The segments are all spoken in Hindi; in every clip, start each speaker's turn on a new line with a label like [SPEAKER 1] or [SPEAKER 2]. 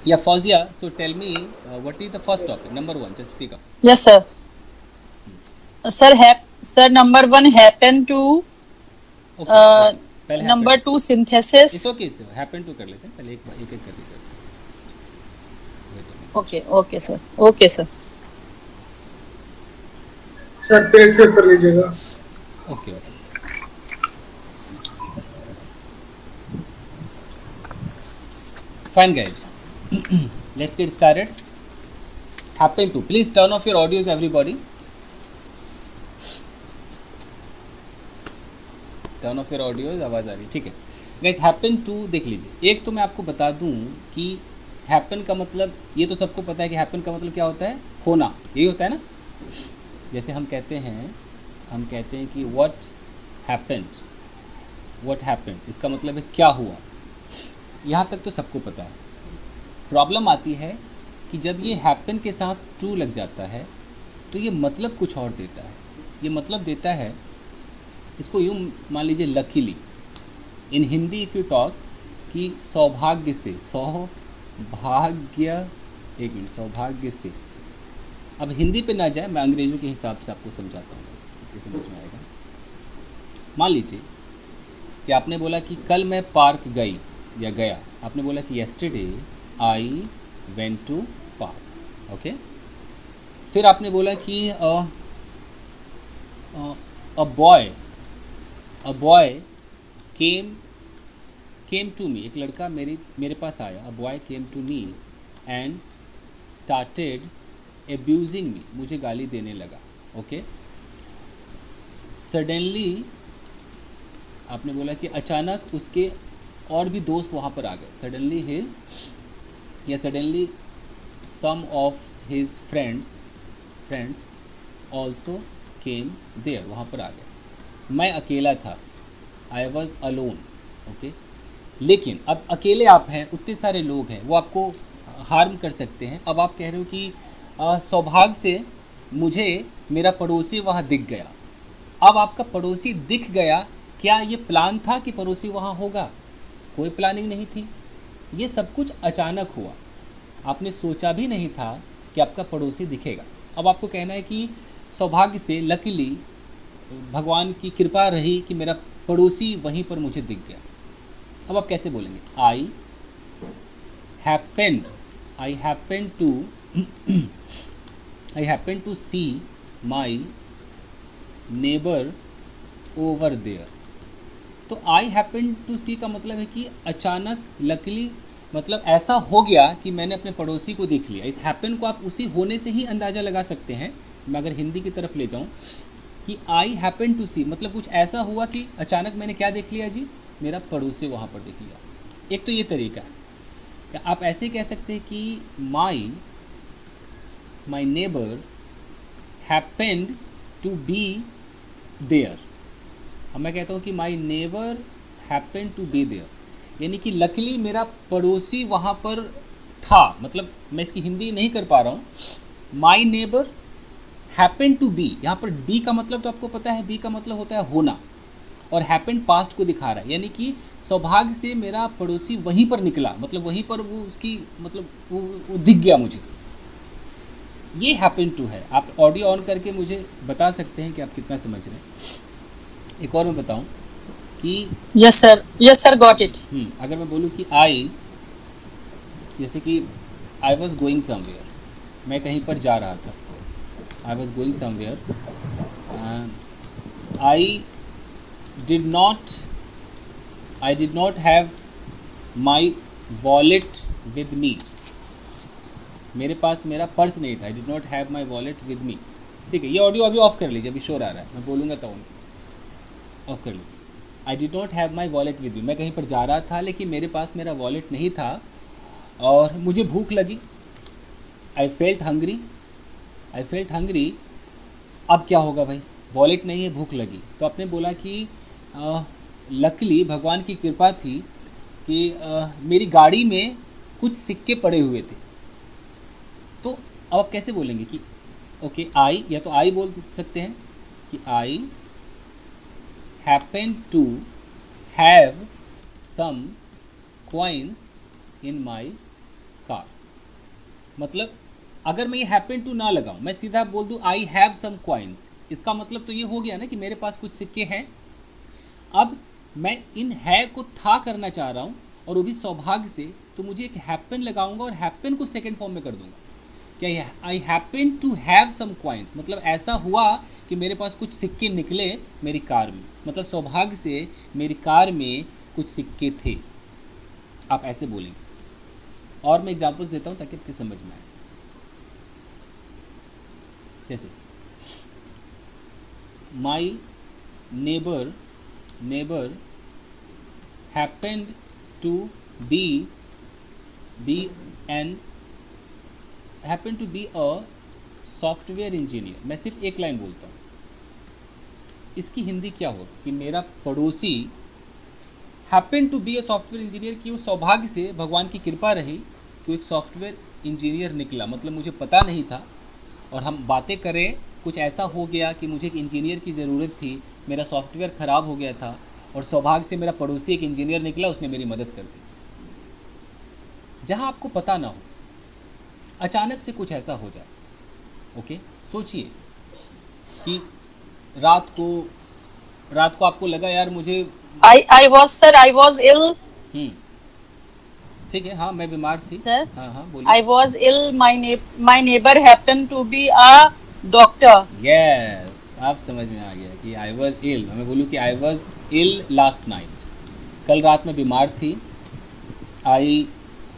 [SPEAKER 1] Yeah, Fauzia, so tell me, what is the first
[SPEAKER 2] Yes.
[SPEAKER 1] topic? Number one, just speak up.
[SPEAKER 2] Yes, sir. Sir, number one happen to
[SPEAKER 1] Okay, right. पहले happen.
[SPEAKER 2] number two
[SPEAKER 1] It's
[SPEAKER 2] synthesis.
[SPEAKER 1] okay, so happen to कर लेते हैं पहले, एक एक कर लीजिए. Wait a minute.
[SPEAKER 2] Okay, okay, sir. Okay, sir.
[SPEAKER 3] Sir page save कर लीजिएगा.
[SPEAKER 1] Okay, okay. Fine, guys. Let's get started. Happen to. Please turn off your audios, everybody. Turn off your audios, आवाज़ आ रही है, ठीक है गाइस. हैपन टू देख लीजिए. एक तो मैं आपको बता दूं कि हैपन का मतलब, ये तो सबको पता है कि हैपन का मतलब क्या होता है, होना. यही होता है ना. जैसे हम कहते हैं कि व्हाट हैपेंड, इसका मतलब है क्या हुआ. यहाँ तक तो सबको पता है. प्रॉब्लम आती है कि जब ये हैपन के साथ टू लग जाता है तो ये मतलब कुछ और देता है. ये मतलब देता है, इसको यूँ मान लीजिए luckily. In Hindi if you talk कि सौभाग्य से, सौभाग्य से. अब हिंदी पे ना जाए, मैं अंग्रेजों के हिसाब से आपको समझाता हूँ, इससे समझ में आएगा. मान लीजिए कि आपने बोला कि कल मैं पार्क गई या गया. आपने बोला कि yesterday I went to park. Okay. फिर आपने बोला कि अ बॉय केम टू मी, एक लड़का मेरे पास आया. A boy came to me and started abusing me, मुझे गाली देने लगा. ओके. सडनली आपने बोला कि अचानक उसके और भी दोस्त वहाँ पर आ गए. Suddenly some of his friends also came there, वहाँ पर आ गए. मैं अकेला था, आई वॉज अलोन. ओके. लेकिन अब अकेले आप हैं, उतने सारे लोग हैं, वो आपको हार्म कर सकते हैं. अब आप कह रहे हो कि सौभाग्य से मुझे मेरा पड़ोसी वहाँ दिख गया. अब आपका पड़ोसी दिख गया, क्या ये प्लान था कि पड़ोसी वहाँ होगा? कोई प्लानिंग नहीं थी. ये सब कुछ अचानक हुआ. आपने सोचा भी नहीं था कि आपका पड़ोसी दिखेगा. अब आपको कहना है कि सौभाग्य से, लकीली, भगवान की कृपा रही कि मेरा पड़ोसी वहीं पर मुझे दिख गया. अब आप कैसे बोलेंगे? I happen to see my neighbour over there. तो आई हैपन टू सी का मतलब है कि अचानक, लकीली, मतलब ऐसा हो गया कि मैंने अपने पड़ोसी को देख लिया. इस हैपन को आप उसी होने से ही अंदाज़ा लगा सकते हैं. मैं अगर हिंदी की तरफ ले जाऊं कि आई हैपन टू सी, मतलब कुछ ऐसा हुआ कि अचानक मैंने क्या देख लिया जी, मेरा पड़ोसी वहाँ पर देख लिया. एक तो ये तरीका है. या आप ऐसे कह सकते हैं कि my neighbour happened to be there. अब मैं कहता हूँ कि my neighbour happened to be there, यानी कि लकीली मेरा पड़ोसी वहाँ पर था. मतलब मैं इसकी हिंदी नहीं कर पा रहा हूँ. My neighbour happen to be, यहाँ पर बी का मतलब तो आपको पता है, बी का मतलब होता है होना, और हैपन पास्ट को दिखा रहा है. यानी कि सौभाग्य से मेरा पड़ोसी वहीं पर निकला, मतलब वहीं पर वो उसकी, मतलब वो दिख गया मुझे. ये हैपन टू है. आप ऑडियो ऑन करके मुझे बता सकते हैं कि आप कितना समझ रहे हैं. एक और मैं बताऊं कि
[SPEAKER 2] Yes, sir. Yes, sir. Got it.
[SPEAKER 1] अगर मैं बोलूं कि जैसे कि आई वॉज गोइंग समवेयर, मैं कहीं पर जा रहा था. I was going somewhere. I did not have my wallet with me. मेरे पास मेरा पर्स नहीं था. I did not have my wallet with me. ठीक है. ये ऑडियो अभी ऑफ कर लीजिए, अभी शोर आ रहा है, मैं बोलूँगा तो ऑफ कर लीजिए. I did not have my wallet with me, मैं कहीं पर जा रहा था लेकिन मेरे पास मेरा वॉलेट नहीं था और मुझे भूख लगी. I felt hungry. अब क्या होगा भाई, वॉलेट नहीं है, भूख लगी. तो आपने बोला कि लकीली, भगवान की कृपा थी कि मेरी गाड़ी में कुछ सिक्के पड़े हुए थे. तो अब आप कैसे बोलेंगे कि ओके आई, या तो आई बोल सकते हैं कि I happen to have some coin in my car. मतलब अगर मैं ये हैपन टू ना लगाऊं, मैं सीधा बोल दूं आई हैव सम कॉइन्स, इसका मतलब तो ये हो गया ना कि मेरे पास कुछ सिक्के हैं। अब मैं इन है को था करना चाह रहा हूँ और वो भी सौभाग्य से, तो मुझे एक हैपन लगाऊंगा और हैपन को सेकंड फॉर्म में कर दूंगा। क्या ये I happen to have some coins, मतलब ऐसा हुआ कि मेरे पास कुछ सिक्के निकले मेरी कार में, मतलब सौभाग्य से मेरी कार में कुछ सिक्के थे। आप ऐसे बोलेंगे। और मैं एग्जांपल्स देता हूँ ताकि आपके समझ में आए। जैसे my neighbour happened to be a software engineer. मैं सिर्फ एक लाइन बोलता हूँ, इसकी हिंदी क्या हो कि मेरा पड़ोसी happen to be a software engineer, की वो सौभाग्य से भगवान की कृपा रही कि एक सॉफ्टवेयर इंजीनियर निकला, मतलब मुझे पता नहीं था और हम बातें करें, कुछ ऐसा हो गया कि मुझे एक इंजीनियर की ज़रूरत थी, मेरा सॉफ्टवेयर ख़राब हो गया था और सौभाग्य से मेरा पड़ोसी एक इंजीनियर निकला, उसने मेरी मदद कर दी। जहाँ आपको पता ना हो, अचानक से कुछ ऐसा हो जाए। ओके, सोचिए कि रात को आपको लगा यार मुझे
[SPEAKER 2] I was ill.
[SPEAKER 1] ठीक है, हाँ मैं बीमार थी
[SPEAKER 2] Sir,
[SPEAKER 1] हाँ हाँ बोलिए।
[SPEAKER 2] I was ill. My neighbor happened to be a doctor.
[SPEAKER 1] Yes, आप समझ में आ गया कि आई वॉज इल, मैं बोलूँ कि I was ill last night, कल रात में बीमार थी। I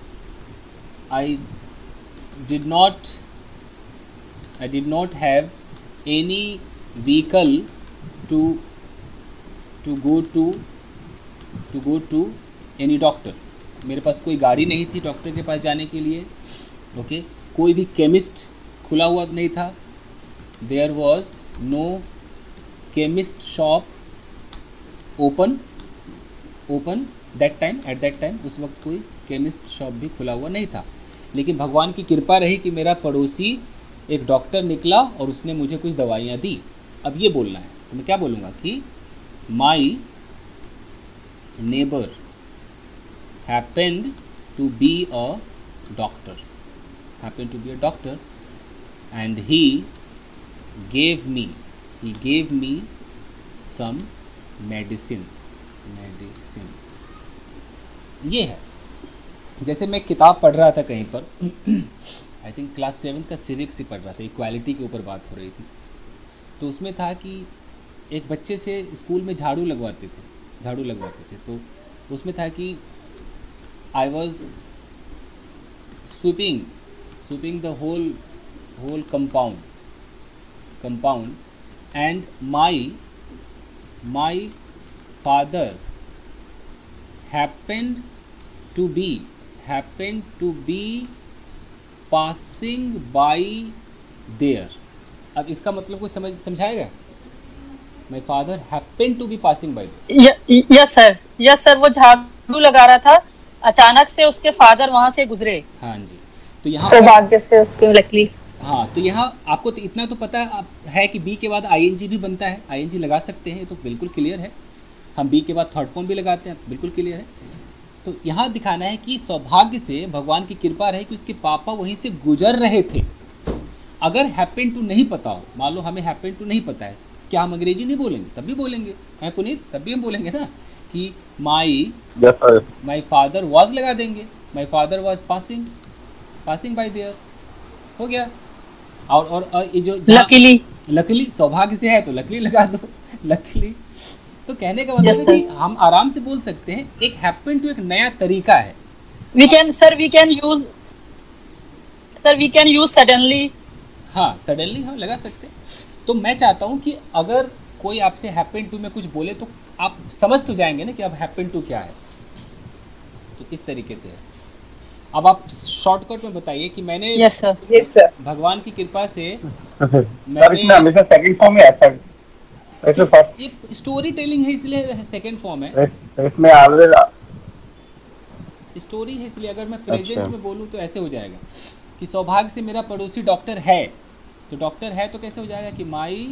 [SPEAKER 1] did not have any vehicle to go to any doctor, मेरे पास कोई गाड़ी नहीं थी डॉक्टर के पास जाने के लिए। ओके, कोई भी केमिस्ट खुला हुआ नहीं था, there was no chemist shop open that time, at that time, उस वक्त कोई केमिस्ट शॉप भी खुला हुआ नहीं था। लेकिन भगवान की कृपा रही कि मेरा पड़ोसी एक डॉक्टर निकला और उसने मुझे कुछ दवाइयाँ दी। अब ये बोलना है तो मैं क्या बोलूँगा कि my neighbour happened to be a doctor, and he gave me some medicine। ये है, जैसे मैं किताब पढ़ रहा था कहीं पर आई थिंक क्लास 7 का सिविक्स ही पढ़ रहा था, इक्वालिटी के ऊपर बात हो रही थी, तो उसमें था कि एक बच्चे से स्कूल में झाड़ू लगवाते थे, तो उसमें था कि I was sweeping the whole compound, and my father happened to be passing by there। अब इसका मतलब कोई समझाएगा? My father happened to be passing by there।
[SPEAKER 2] Yes sir, वो झाड़ू लगा रहा था, अचानक से उसके फादर वहां से गुजरे।
[SPEAKER 1] हाँ जी, तो यहाँ
[SPEAKER 4] सौभाग्य से उसके लकली।
[SPEAKER 1] हाँ, तो यहाँ आपको तो इतना तो पता है कि बी के बाद आईएनजी भी बनता है, आईएनजी लगा सकते हैं, तो बिल्कुल क्लियर है। हम बी के बाद थर्ड फॉर्म भी लगाते हैं, बिल्कुल क्लियर है। तो यहाँ दिखाना है कि सौभाग्य से भगवान की कृपा रहे कि उसके पापा वहीं से गुजर रहे थे। अगर हैपन टू नहीं पता हो, मान लो हमें हैपन टू नहीं पता है, क्या हम अंग्रेजी नहीं बोलेंगे? तब भी बोलेंगे हैं पुनीत, तब भी हम बोलेंगे ना कि माई फादर वॉज लगा देंगे, my father was passing by there, हो गया। और ये जो लकीली सौभाग्य से है तो लकीली लगा दो, लकीली। तो कहने का मतलब है कि हम आराम से बोल सकते हैं, एक हैपन टू एक नया तरीका है।
[SPEAKER 2] we can use suddenly।
[SPEAKER 1] हाँ, सडनली हाँ लगा सकते हैं। तो मैं चाहता हूँ कि अगर कोई आपसे हैपन टू में कुछ बोले तो आप समझ तो जाएंगे ना कि अब हैपन टू क्या है। तो इस तरीके से है। अब आप शॉर्टकट में बताइए कि मैंने
[SPEAKER 2] yes, sir.
[SPEAKER 1] भगवान की कृपा से
[SPEAKER 5] मैंने हमेशा सेकंड फॉर्म में आता है, ऐसे फर्स्ट
[SPEAKER 1] एक स्टोरी टेलिंग है इसलिए सेकंड फॉर्म है,
[SPEAKER 5] इसमें ऑलवेज
[SPEAKER 1] स्टोरी है इसलिए। अगर मैं प्रेजेंट में बोलूँ तो ऐसे हो जाएगा कि सौभाग्य से मेरा पड़ोसी डॉक्टर है, तो डॉक्टर है तो कैसे हो जाएगा कि माई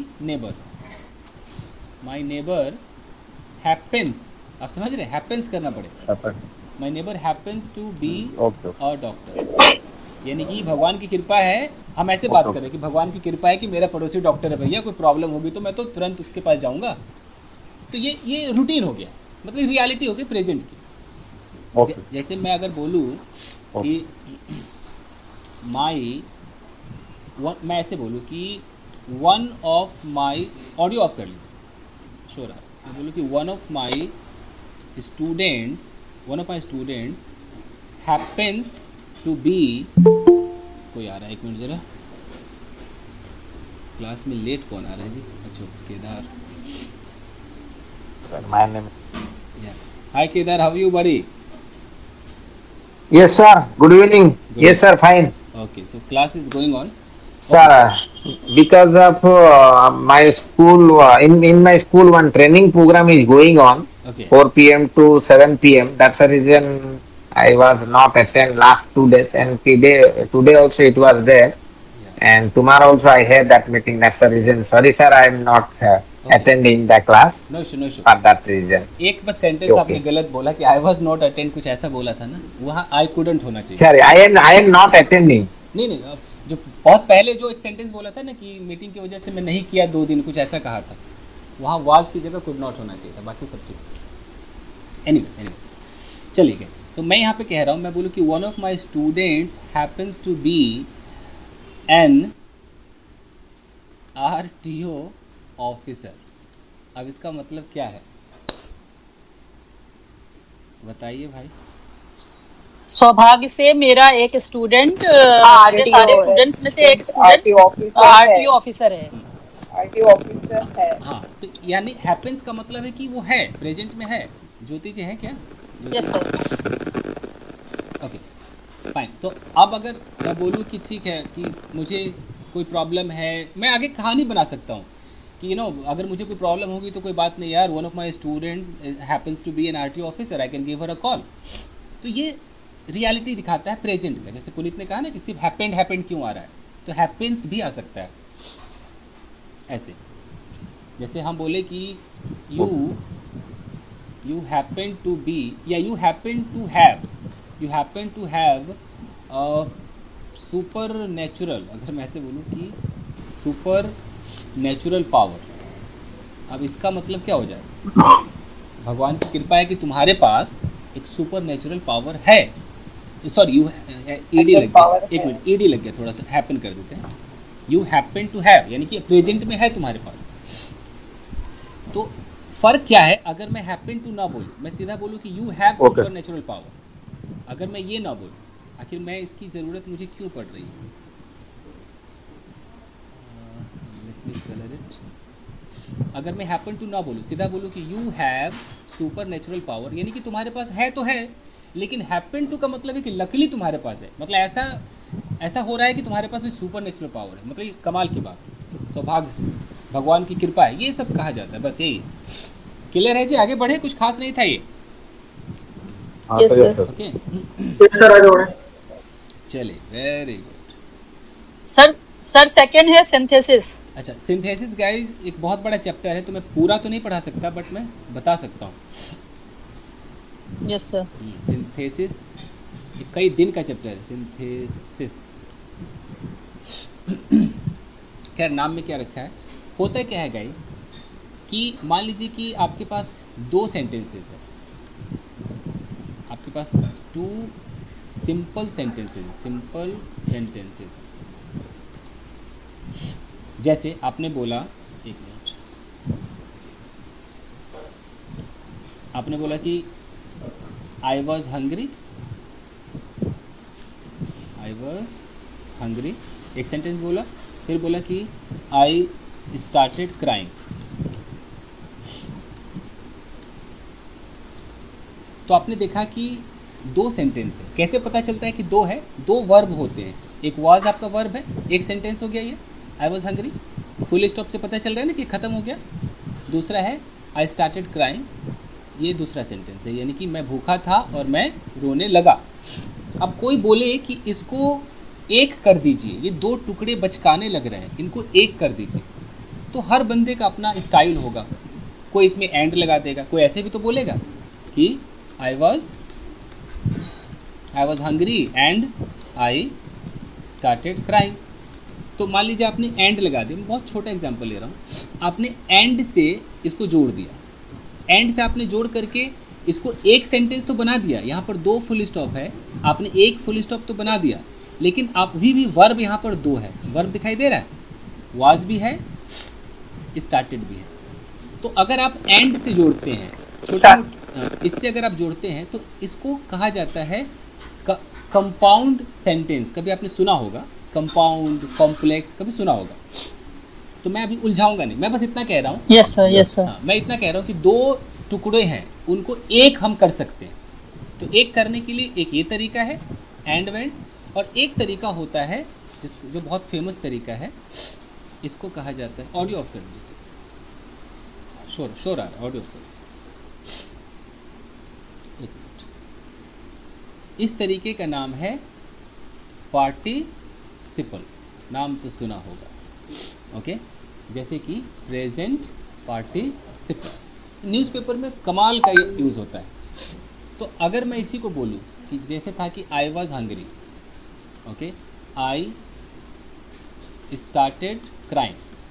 [SPEAKER 1] नेबर हैपेंस, आप समझ रहे, हैपेंस करना पड़ेगा। My neighbour happens to be a doctor. यानी कि भगवान की कृपा है, हम ऐसे बात कर रहे हैं कि भगवान की कृपा है कि मेरा पड़ोसी डॉक्टर है भैया, कोई प्रॉब्लम होगी तो मैं तो तुरंत उसके पास जाऊंगा। तो ये रूटीन हो गया, मतलब रियलिटी हो गई प्रेजेंट की। जैसे मैं अगर बोलूँ कि मैं ऐसे बोलूँ कि one of my, audio off कर लीजिए, शोर आ, मैं बोलूँ कि one of my students happens to be, कोई आ रहा है, एक मिनट ज़रा, क्लास में लेट कौन आ रहा है जी? अच्छा Kedar, hi Kedar, how you buddy?
[SPEAKER 4] Yes, sir. Good evening.
[SPEAKER 1] Good
[SPEAKER 4] Yes, sir. Fine.
[SPEAKER 1] Okay, so class is going on.
[SPEAKER 4] Sir, because of my school, in my school, one training program is going on.
[SPEAKER 1] Okay.
[SPEAKER 4] 4 p.m. to 7 p.m. That's the reason I was not attend last 2 days, and today also it was there.
[SPEAKER 1] Yeah.
[SPEAKER 4] And tomorrow also I have that meeting. That's the reason. Sorry, sir, I am not attending the class
[SPEAKER 1] No issue, no issue.
[SPEAKER 4] for that reason.
[SPEAKER 1] एक बस सेंटेंस
[SPEAKER 4] Okay.
[SPEAKER 1] आपने गलत बोला कि आई वॉज नॉट अटेंड, कुछ ऐसा बोला था ना, वहाँ आई कुडंट होना चाहिए।
[SPEAKER 4] Sorry, I am not attending.
[SPEAKER 1] नहीं नहीं, अब जो बहुत पहले जो एक सेंटेंस बोला था ना कि मीटिंग की वजह से मैं नहीं किया 2 दिन, कुछ ऐसा कहा था, वहाँ वाज की जगह कुड नॉट होना चाहिए था, बाकी सब ठीक। एनीवे चलिए गए। तो मैं यहाँ पे कह रहा हूँ, मैं बोलूँ कि one of my students happens to be an RTO officer. अब इसका मतलब क्या है बताइए भाई।
[SPEAKER 2] सौभाग्य से मेरा एक स्टूडेंट
[SPEAKER 6] RTO
[SPEAKER 2] सारे स्टूडेंट्स में से एक स्टूडेंट
[SPEAKER 6] RTO
[SPEAKER 2] ऑफिसर है।
[SPEAKER 6] RTO ऑफिसर है।
[SPEAKER 1] हाँ, तो यानी हैपेंस का मतलब है कि वो है, प्रेजेंट में है। ज्योति जी है क्या?
[SPEAKER 2] Yes sir.
[SPEAKER 1] Okay fine. तो अब अगर मैं बोलूँ कि ठीक है कि मुझे कोई प्रॉब्लम है, मैं आगे कहानी बना सकता हूँ कि अगर मुझे कोई प्रॉब्लम होगी तो कोई बात नहीं यार, one of my students happens to be an RTO officer, I can give her a call. तो ये रियलिटी दिखाता है प्रेजेंट का। जैसे पुनीत ने कहा ना कि सिर्फ हैपेंड क्यों आ रहा है, तो हैपेंस भी आ सकता है ऐसे। जैसे हम बोले कि यू हैपन टू बी, या you happen to have supernatural, अगर मैं ऐसे बोलूँ कि सुपर नेचुरल पावर। अब इसका मतलब क्या हो जाए? भगवान की कृपा है कि तुम्हारे पास एक सुपर नेचुरल पावर है। सॉरी, यू ईडी लग गया, एक मिनट, ईडी लग गया, थोड़ा सा हैपन कर देते हैं। यू हैपन टू हैव, यानी कि प्रेजेंट में है तुम्हारे पास। तो फर्क क्या है? अगर मैं हैपन टू ना बोलूँ, मैं सीधा बोलूँ कि you have supernatural power, अगर मैं ये ना बोलूँ, आखिर मैं इसकी ज़रूरत मुझे क्यों पड़ रही है? अगर मैं हैपन टू ना बोलूँ, सीधा बोलूँ कि you have supernatural power, यानी कि तुम्हारे पास है तो है, लेकिन हैपन टू का मतलब है कि लकीली तुम्हारे पास है, मतलब ऐसा हो रहा है कि तुम्हारे पास भी सुपर नेचुरल पावर है, मतलब ये कमाल की बात, सौभाग्य से, भगवान की कृपा है, ये सब कहा जाता है। बस यही क्लियर है जी, आगे बढ़े, कुछ खास नहीं था ये।
[SPEAKER 2] Yes sir.
[SPEAKER 1] ओके
[SPEAKER 3] सर आगे बढ़े।
[SPEAKER 1] चलिए, वेरी गुड।
[SPEAKER 2] सर सेकंड है सिंथेसिस।
[SPEAKER 1] अच्छा, सिंथेसिस गाइस एक बहुत बड़ा चैप्टर है, तो मैं पूरा तो नहीं पढ़ा सकता, बट मैं बता सकता हूँ।
[SPEAKER 2] Yes sir.
[SPEAKER 1] सिंथेसिस कई दिन का चैप्टर है, सिंथेसिस। खैर, नाम में क्या रखा है, होता क्या है गाइस कि मान लीजिए कि आपके पास 2 सेंटेंसेस है, आपके पास 2 सिंपल सेंटेंसेस। जैसे आपने बोला, एक मिनट, आपने बोला कि आई वॉज हंग्री, एक सेंटेंस बोला, फिर बोला कि आई स्टार्टेड क्राइंग। तो आपने देखा कि 2 सेंटेंस है। कैसे पता चलता है कि 2 है? 2 वर्ब होते हैं, एक वाज आपका वर्ब है, एक सेंटेंस हो गया ये I was hungry, full stop से पता चल रहा है ना कि ख़त्म हो गया। दूसरा है आई स्टार्टेड क्राइंग, ये दूसरा सेंटेंस है, यानी कि मैं भूखा था और मैं रोने लगा। अब कोई बोले कि इसको एक कर दीजिए, ये 2 टुकड़े बचकाने लग रहे हैं, इनको एक कर दीजिए, तो हर बंदे का अपना स्टाइल होगा। कोई इसमें एंड लगा देगा, कोई ऐसे भी तो बोलेगा कि I was hungry and I started crying. तो मान लीजिए आपने एंड लगा दिया, मैं बहुत छोटा एग्जांपल ले रहा हूँ, आपने एंड से इसको जोड़ दिया, एंड से आपने जोड़ करके इसको एक सेंटेंस तो बना दिया, यहाँ पर 2 फुल स्टॉप है, आपने एक फुल स्टॉप तो बना दिया, लेकिन अभी भी वर्ब यहाँ पर 2 है, वर्ब दिखाई दे रहा है, वाज भी है, स्टार्टेड भी है। तो अगर आप एंड से जोड़ते हैं, इससे अगर आप जोड़ते हैं तो इसको कहा जाता है कंपाउंड सेंटेंस। कभी आपने सुना होगा कंपाउंड, कॉम्प्लेक्स, कभी सुना होगा। तो मैं अभी उलझाऊंगा नहीं, मैं बस इतना कह रहा हूँ।
[SPEAKER 2] Yes sir, yes sir.
[SPEAKER 1] हाँ, मैं इतना कह रहा हूँ कि 2 टुकड़े हैं, उनको एक हम कर सकते हैं। तो एक करने के लिए एक ये तरीका है एंड वेंड, और एक तरीका होता है जो बहुत फेमस तरीका है, इसको कहा जाता है, ऑडियो ऑफ कर दीजिए, शोर आ रहा है, ऑडियो ऑफ कर। इस तरीके का नाम है पार्टिसिपल, नाम तो सुना होगा, ओके। जैसे कि प्रेजेंट पार्टिसिपल, न्यूज़पेपर में कमाल का ये यूज़ होता है। तो अगर मैं इसी को बोलूँ कि जैसे था कि I was hungry, okay, I started crime.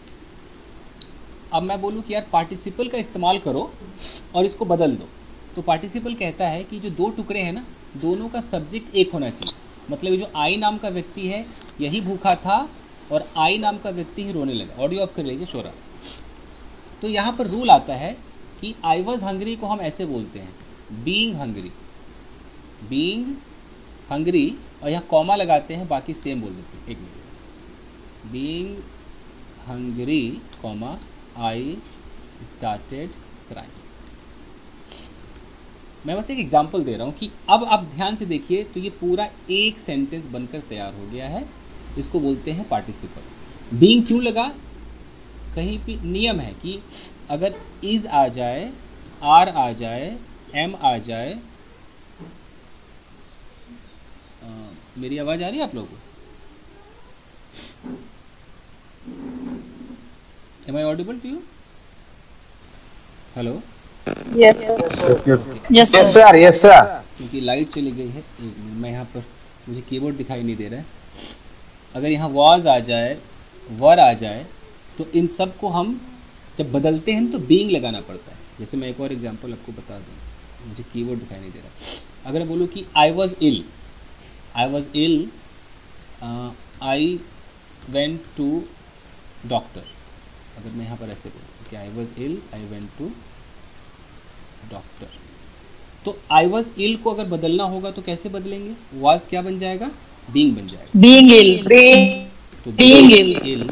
[SPEAKER 1] अब मैं बोलूँ कि यार पार्टिसिपल का इस्तेमाल करो और इसको बदल दो, तो पार्टिसिपल कहता है कि जो 2 टुकड़े हैं ना, दोनों का सब्जेक्ट एक होना चाहिए। मतलब जो आई नाम का व्यक्ति है यही भूखा था और आई नाम का व्यक्ति ही रोने लगा। ऑडियो ऑफ कर लीजिए, शोरा। तो यहाँ पर रूल आता है कि आई वॉज हंग्री को हम ऐसे बोलते हैं, बीइंग हंग्री, बीइंग हंग्री, और यहाँ कॉमा लगाते हैं, बाकी सेम बोल देते हैं। एक minute, being hungry comma I started crime. मैं बस एक एग्जांपल दे रहा हूँ कि अब आप ध्यान से देखिए तो ये पूरा एक सेंटेंस बनकर तैयार हो गया है। इसको बोलते हैं पार्टिसिपल। बीइंग क्यों लगा? कहीं भी नियम है कि अगर इज आ जाए, आर आ जाए, एम आ जाए। मेरी आवाज़ आ रही है आप लोगों को? Am I audible to you? Hello?
[SPEAKER 6] Yes, sir.
[SPEAKER 2] Yes
[SPEAKER 4] Yes,
[SPEAKER 2] sir.
[SPEAKER 4] sir. Yes, sir.
[SPEAKER 1] क्योंकि लाइट चली गई है, मैं यहाँ पर, मुझे कीबोर्ड दिखाई नहीं दे रहा है। अगर यहाँ वॉज आ जाए, वर आ जाए, तो इन सब को हम जब बदलते हैं तो बीइंग लगाना पड़ता है। जैसे मैं एक और एग्जांपल आपको बता दूँ, मुझे कीबोर्ड दिखाई नहीं दे रहा। अगर बोलूँ कि I was ill, I was ill, I went to doctor. अगर मैं यहाँ पर ऐसे बोलूँ कि I was ill, I went to doctor, तो आई वॉज इल को अगर बदलना होगा तो कैसे बदलेंगे? वाज क्या बन जाएगा? बीइंग बन जाएगा।
[SPEAKER 2] बीइंग इल,
[SPEAKER 1] तो
[SPEAKER 2] being
[SPEAKER 1] ill,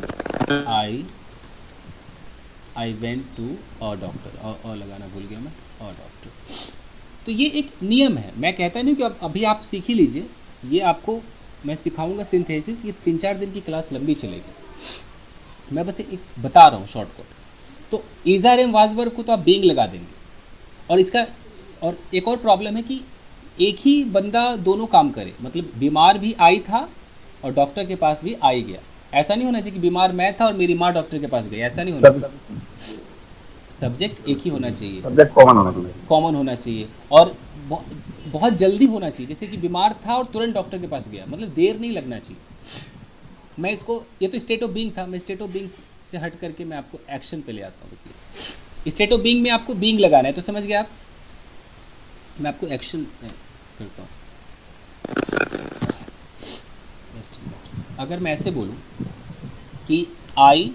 [SPEAKER 1] I went to a doctor, और लगाना भूल गया मैं, अ डॉक्टर। तो ये एक नियम है। मैं कहता नहीं कि अभी आप सीख ही लीजिए, ये आपको मैं सिखाऊंगा सिंथेसिस। ये 3-4 दिन की क्लास लंबी चलेगी। मैं बस एक बता रहा हूँ शॉर्टकट। तो इज़ एम वाज वर्ब को तो आप बीइंग लगा देंगे। और इसका और एक और प्रॉब्लम है कि एक ही बंदा दोनों काम करे। मतलब बीमार भी आई था और डॉक्टर के पास भी आई गया। ऐसा नहीं होना चाहिए कि बीमार मैं था और मेरी माँ डॉक्टर के पास गई, ऐसा नहीं होना चाहिए। सब्जेक्ट एक ही होना चाहिए,
[SPEAKER 5] सब्जेक्ट कॉमन होना चाहिए,
[SPEAKER 1] कॉमन होना चाहिए, और बहुत जल्दी होना चाहिए। जैसे कि बीमार था और तुरंत डॉक्टर के पास गया, मतलब देर नहीं लगना चाहिए। मैं इसको, ये तो स्टेट ऑफ बीइंग था, मैं स्टेट ऑफ बीइंग से हट करके मैं आपको एक्शन पे ले आता हूँ। स्टेट ऑफ बीइंग में आपको बीइंग लगाना है, तो समझ गए आप। मैं आपको एक्शन करता हूँ। अगर मैं ऐसे बोलूँ कि आई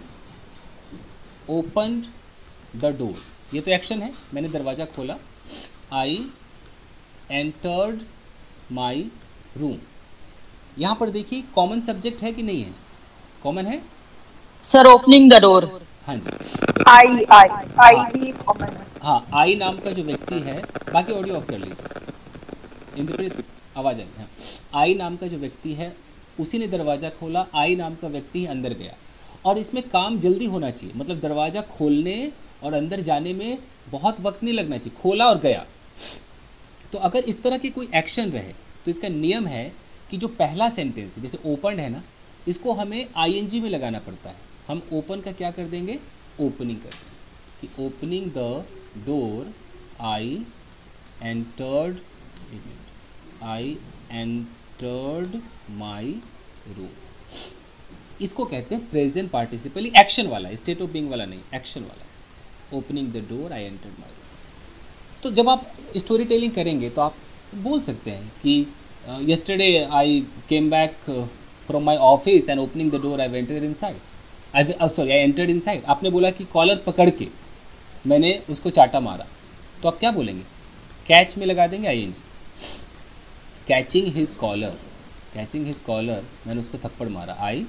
[SPEAKER 1] ओपन द डोर, ये तो एक्शन है, मैंने दरवाज़ा खोला। I entered my room. यहाँ पर देखिए कॉमन सब्जेक्ट है कि नहीं है? कॉमन है
[SPEAKER 2] सर। Opening the door.
[SPEAKER 1] हाँ जी,
[SPEAKER 6] I भी common है।
[SPEAKER 1] हाँ, आई नाम का जो व्यक्ति है, बाकी ऑडियो ऑफ कर लीजिए, इंटरप्रेट आवाज़ आई। हाँ, आई नाम का जो व्यक्ति है उसी ने दरवाज़ा खोला, आई नाम का व्यक्ति अंदर गया। और इसमें काम जल्दी होना चाहिए, मतलब दरवाज़ा खोलने और अंदर जाने में बहुत वक्त नहीं लगना चाहिए। खोला और गया। तो अगर इस तरह की कोई एक्शन रहे तो इसका नियम है कि जो पहला सेंटेंस है, जैसे ओपन है ना, इसको हमें आईएनजी में लगाना पड़ता है। हम ओपन का क्या कर देंगे? ओपनिंग कर देंगे कि opening the door I entered my room. इसको कहते हैं प्रेजेंट पार्टिसिपल, एक्शन वाला, स्टेट ऑफ बीइंग वाला नहीं, एक्शन वाला। Opening the door, I entered my room. तो जब आप स्टोरी टेलिंग करेंगे तो आप बोल सकते हैं कि yesterday I came back from my office and opening the door I entered inside. I entered inside. आपने बोला कि कॉलर पकड़ के मैंने उसको चाटा मारा, तो आप क्या बोलेंगे? कैच में लगा देंगे I N G. Catching his collar, catching his collar, मैंने उसको थप्पड़ मारा। I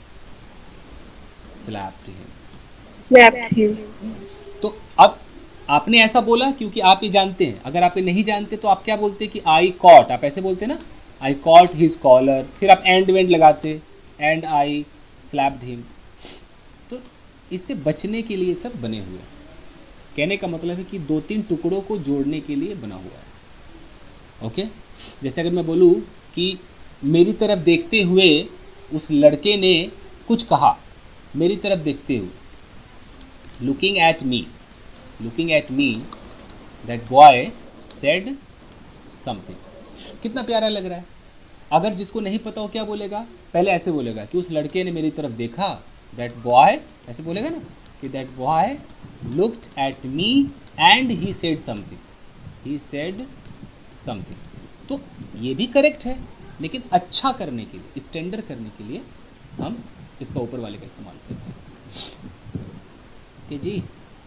[SPEAKER 1] slapped him. तो अब आपने ऐसा बोला क्योंकि आप ये जानते हैं। अगर आप ये नहीं जानते तो आप क्या बोलते कि आई कॉट, आप ऐसे बोलते ना, आई कॉट हिज कॉलर, फिर आप एंड वेंड लगाते, एंड आई स्लैप्ड हिम। तो इससे बचने के लिए सब बने हुए हैं। कहने का मतलब है कि 2-3 टुकड़ों को जोड़ने के लिए बना हुआ है। ओके, जैसे अगर मैं बोलूँ कि मेरी तरफ देखते हुए उस लड़के ने कुछ कहा, मेरी तरफ देखते हुए, looking at me, looking at me, that boy said something। कितना प्यारा लग रहा है। अगर जिसको नहीं पता हो क्या बोलेगा, पहले ऐसे बोलेगा कि उस लड़के ने मेरी तरफ देखा, that boy, ऐसे बोलेगा ना कि that boy looked at me and he said something, he said something। तो ये भी करेक्ट है, लेकिन अच्छा करने के लिए, स्टैंडर्ड करने के लिए हम इसका ऊपर वाले का इस्तेमाल करते हैं। कि जी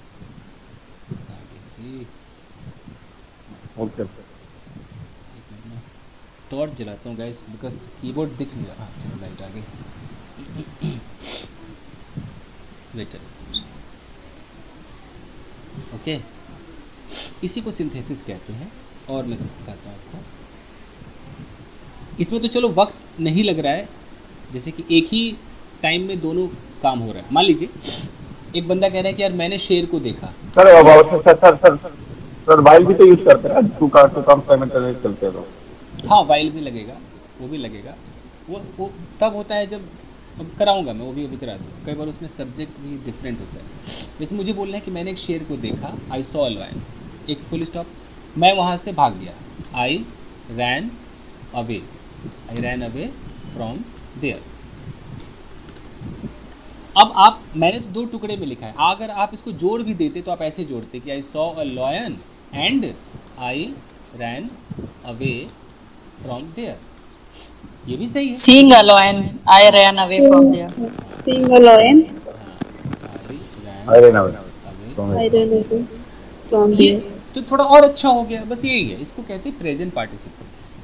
[SPEAKER 5] ओके,
[SPEAKER 1] टॉर्च जलाता हूँ गाइस, बिकॉज कीबोर्ड दिख नहीं रहा। चलो लाइट आ गई। वेट, ओके, इसी को सिंथेसिस कहते हैं। और मैं बताता हूँ आपको, इसमें तो चलो वक्त नहीं लग रहा है, जैसे कि एक ही टाइम में दोनों काम हो रहा है। मान लीजिए एक बंदा कह रहा है कि यार मैंने शेर को देखा।
[SPEAKER 5] सर वाइल भी तो यूज करते हैं, टू काम साइमल्टेनियस चलते हैं तो।
[SPEAKER 1] हाँ, वाइल भी लगेगा, वो भी लगेगा। वो तब होता है जब, अब कराऊंगा मैं, वो भी अभी करा दूँ। कई बार उसमें सब्जेक्ट भी डिफरेंट होता है। जैसे मुझे बोलना है कि मैंने एक शेर को देखा, आई सॉ अ लायन, एक फुल स्टॉप, मैं वहाँ से भाग गया, I ran away, I ran away from there. अब आप, मैंने तो 2 टुकड़े में लिखा है, अगर आप इसको जोड़ भी देते तो आप ऐसे जोड़ते कि I saw a lion and I ran away from there. ये भी सही है।
[SPEAKER 2] Seeing a lion, I ran away from there.
[SPEAKER 6] Seeing a lion,
[SPEAKER 5] I ran away
[SPEAKER 6] I ran away from
[SPEAKER 1] ये
[SPEAKER 6] there.
[SPEAKER 1] तो थोड़ा और अच्छा हो गया। बस यही है, इसको कहते हैं प्रेजेंट पार्टिसिपल।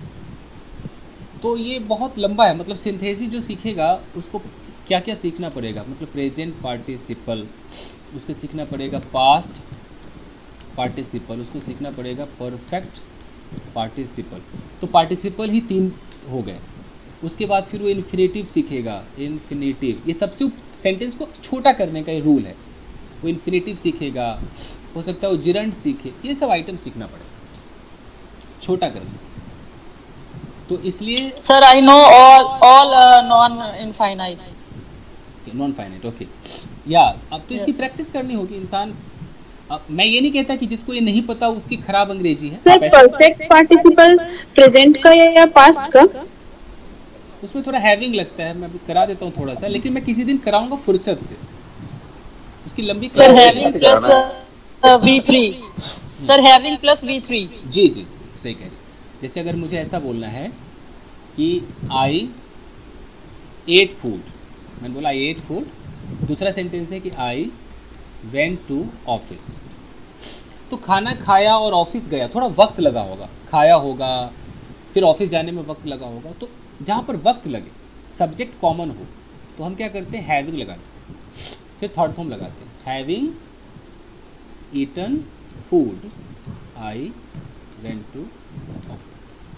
[SPEAKER 1] तो ये बहुत लंबा है, मतलब सिंथेसिस जो सीखेगा उसको क्या क्या सीखना पड़ेगा, मतलब प्रेजेंट पार्टिसिपल, उसको सीखना पड़ेगा पास्ट पार्टिसिपल, उसको सीखना पड़ेगा परफेक्ट पार्टिसिपल। तो पार्टिसिपल ही 3 हो गए। उसके बाद फिर वो इन्फिनेटिव सीखेगा, इन्फिनेटिव, ये सबसे सेंटेंस को छोटा करने का ये रूल है। वो इन्फिनेटिव सीखेगा, हो सकता है वो जिरंड सीखे, ये सब आइटम सीखना पड़ेगा छोटा करने। तो इसलिए
[SPEAKER 2] Sir, I know all non-infinites.
[SPEAKER 1] Non finite, okay, या अब तो इसकी
[SPEAKER 2] Yes.
[SPEAKER 1] प्रैक्टिस करनी होगी इंसान। अब मैं ये नहीं कहता कि जिसको ये नहीं पता उसकी खराब अंग्रेजी है।
[SPEAKER 6] सर
[SPEAKER 1] आप ऐसे-
[SPEAKER 6] परफेक्ट पार्टिसिपल प्रेजेंट का या पास्ट का?
[SPEAKER 1] उसमें थोड़ा हैविंग लगता है, मैं अभी करा देता हूँ थोड़ा सा, लेकिन मैं किसी दिन कराऊंगा फुर्सत से। उसकी लंबी
[SPEAKER 2] Sir,
[SPEAKER 1] class-
[SPEAKER 2] having plus V3. Sir, having plus V3.
[SPEAKER 1] जी जी, सही कह रहे हैं। जैसे अगर मुझे ऐसा बोलना है कि आई एट फूड, मैंने बोला आई एट फूड, दूसरा सेंटेंस है कि आई वेंट टू ऑफिस। तो खाना खाया और ऑफिस गया, थोड़ा वक्त लगा होगा, खाया होगा फिर ऑफिस जाने में वक्त लगा होगा। तो जहाँ पर वक्त लगे, सब्जेक्ट कॉमन हो, तो हम क्या करते हैं, हैविंग लगाते हैं, फिर थर्ड फॉर्म लगाते हैं, having eaten food I went to office.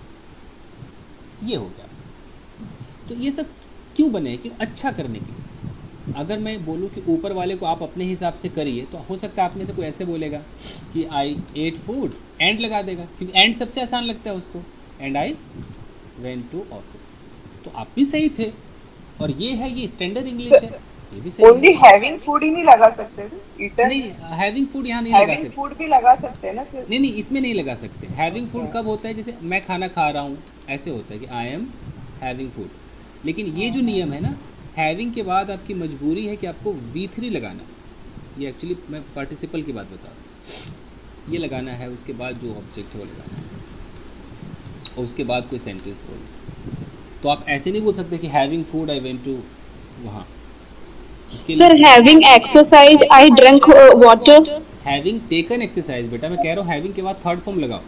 [SPEAKER 1] ये हो गया। तो ये सब क्यों बने, कि अच्छा करने के लिए। अगर मैं बोलूँ कि ऊपर वाले को आप अपने हिसाब से करिए, तो हो सकता है आप में से कोई ऐसे बोलेगा कि आई एट फूड, एंड लगा देगा, क्योंकि एंड सबसे आसान लगता है उसको, and I went to office. तो आप भी सही थे, और ये है, ये स्टैंडर्ड इंग्लिश है, ये भी सही
[SPEAKER 6] ओनली
[SPEAKER 1] है।
[SPEAKER 6] हैविंग फूड ही नहीं लगा सकते, ईटन
[SPEAKER 1] नहीं, हैविंग फूड यहाँ नहीं लगा
[SPEAKER 6] हैविंग
[SPEAKER 1] सकते।
[SPEAKER 6] फूड भी लगा सकते हैं ना फिर।
[SPEAKER 1] नहीं, इसमें नहीं लगा सकते। हैविंग फूड कब होता है, जैसे मैं खाना खा रहा हूँ, ऐसे होता है कि आई एम हैविंग फूड। लेकिन ये जो नियम है ना, हैविंग के बाद आपकी मजबूरी है कि आपको V3 लगाना। ये एक्चुअली मैं पार्टिसिपल की बात बता रहा हूँ। ये लगाना है, उसके बाद जो ऑब्जेक्ट है वो लगाना है, और उसके बाद कोई सेंटेंस बोलना। तो आप ऐसे नहीं बोल सकते कि having food I went to वहाँ।
[SPEAKER 6] Sir, having exercise, I drank water.
[SPEAKER 1] Having taken exercise, बेटा मैं कह रहा हूँ हैविंग के बाद थर्ड फॉर्म लगाओ।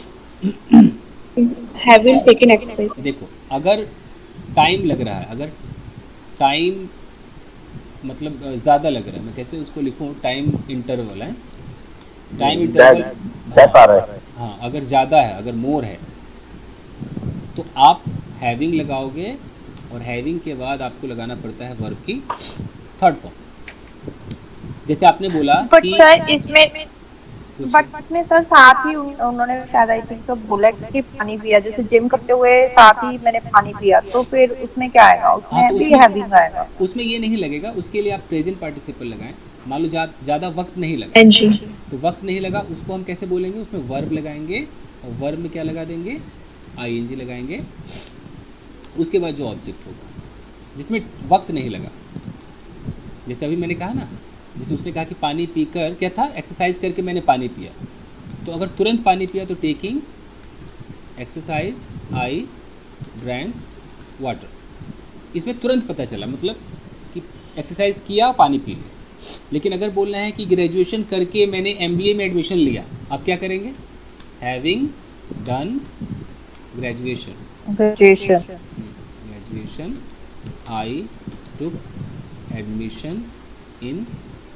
[SPEAKER 6] Having taken exercise.
[SPEAKER 1] देखो अगर टाइम लग रहा है, अगर टाइम मतलब ज़्यादा लग रहा है, मैं कैसे उसको लिखूँ, टाइम इंटरवल है, टाइम इंटरवल
[SPEAKER 5] दैट आ रहा है।
[SPEAKER 1] हाँ, अगर ज़्यादा है, अगर मोर है, तो आप हैविंग लगाओगे, और हैविंग के बाद आपको लगाना पड़ता है वर्ब की थर्ड फॉर्म। जैसे आपने बोला
[SPEAKER 7] बट
[SPEAKER 1] कि
[SPEAKER 7] सर इसमें सर साथ ही उन्होंने शायद आई थिंक तो बोला कि पानी पिया, जैसे जिम करते हुए साथ ही मैंने पानी पिया, तो फिर उसमें क्या आएगा?
[SPEAKER 1] हाँ, तो
[SPEAKER 7] उसमें भी
[SPEAKER 1] उसमें-
[SPEAKER 7] हैविंग आएगा।
[SPEAKER 1] उसमें ये नहीं लगेगा, उसके लिए आप प्रेजेंट पार्टिसिपल लगाएं। मान लो ज़्यादा वक्त नहीं लगा,
[SPEAKER 6] NG.
[SPEAKER 1] तो वक्त नहीं लगा उसको हम कैसे बोलेंगे, उसमें वर्ब लगाएंगे, और वर्ब में क्या लगा देंगे, ING लगाएंगे, उसके बाद जो ऑब्जेक्ट होगा जिसमें वक्त नहीं लगा। जैसे अभी मैंने कहा ना, जैसे उसने कहा कि पानी पीकर, क्या था, एक्सरसाइज करके मैंने पानी पिया, तो अगर तुरंत पानी पिया तो taking exercise I drank water. इसमें तुरंत पता चला, मतलब कि एक्सरसाइज किया, पानी पी लिया। लेकिन अगर बोलना है कि ग्रेजुएशन करके मैंने MBA में एडमिशन लिया, आप क्या करेंगे, having done graduation, graduation I took admission in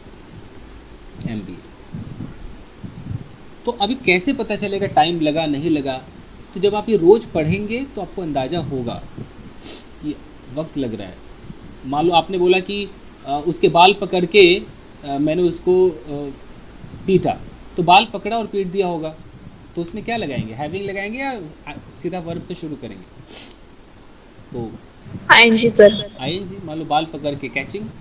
[SPEAKER 1] MBA। तो अभी कैसे पता चलेगा टाइम लगा नहीं लगा? तो जब आप ये रोज़ पढ़ेंगे तो आपको अंदाज़ा होगा कि वक्त लग रहा है। मान लो आपने बोला कि उसके बाल पकड़ के मैंने उसको पीटा, तो बाल पकड़ा और पीट दिया होगा, तो उसमें क्या लगाएंगे, हैविंग लगाएंगे या सीधा वर्ब से शुरू करेंगे? तो
[SPEAKER 6] ING, sir.
[SPEAKER 1] ING। मान लो बाल पकड़ के,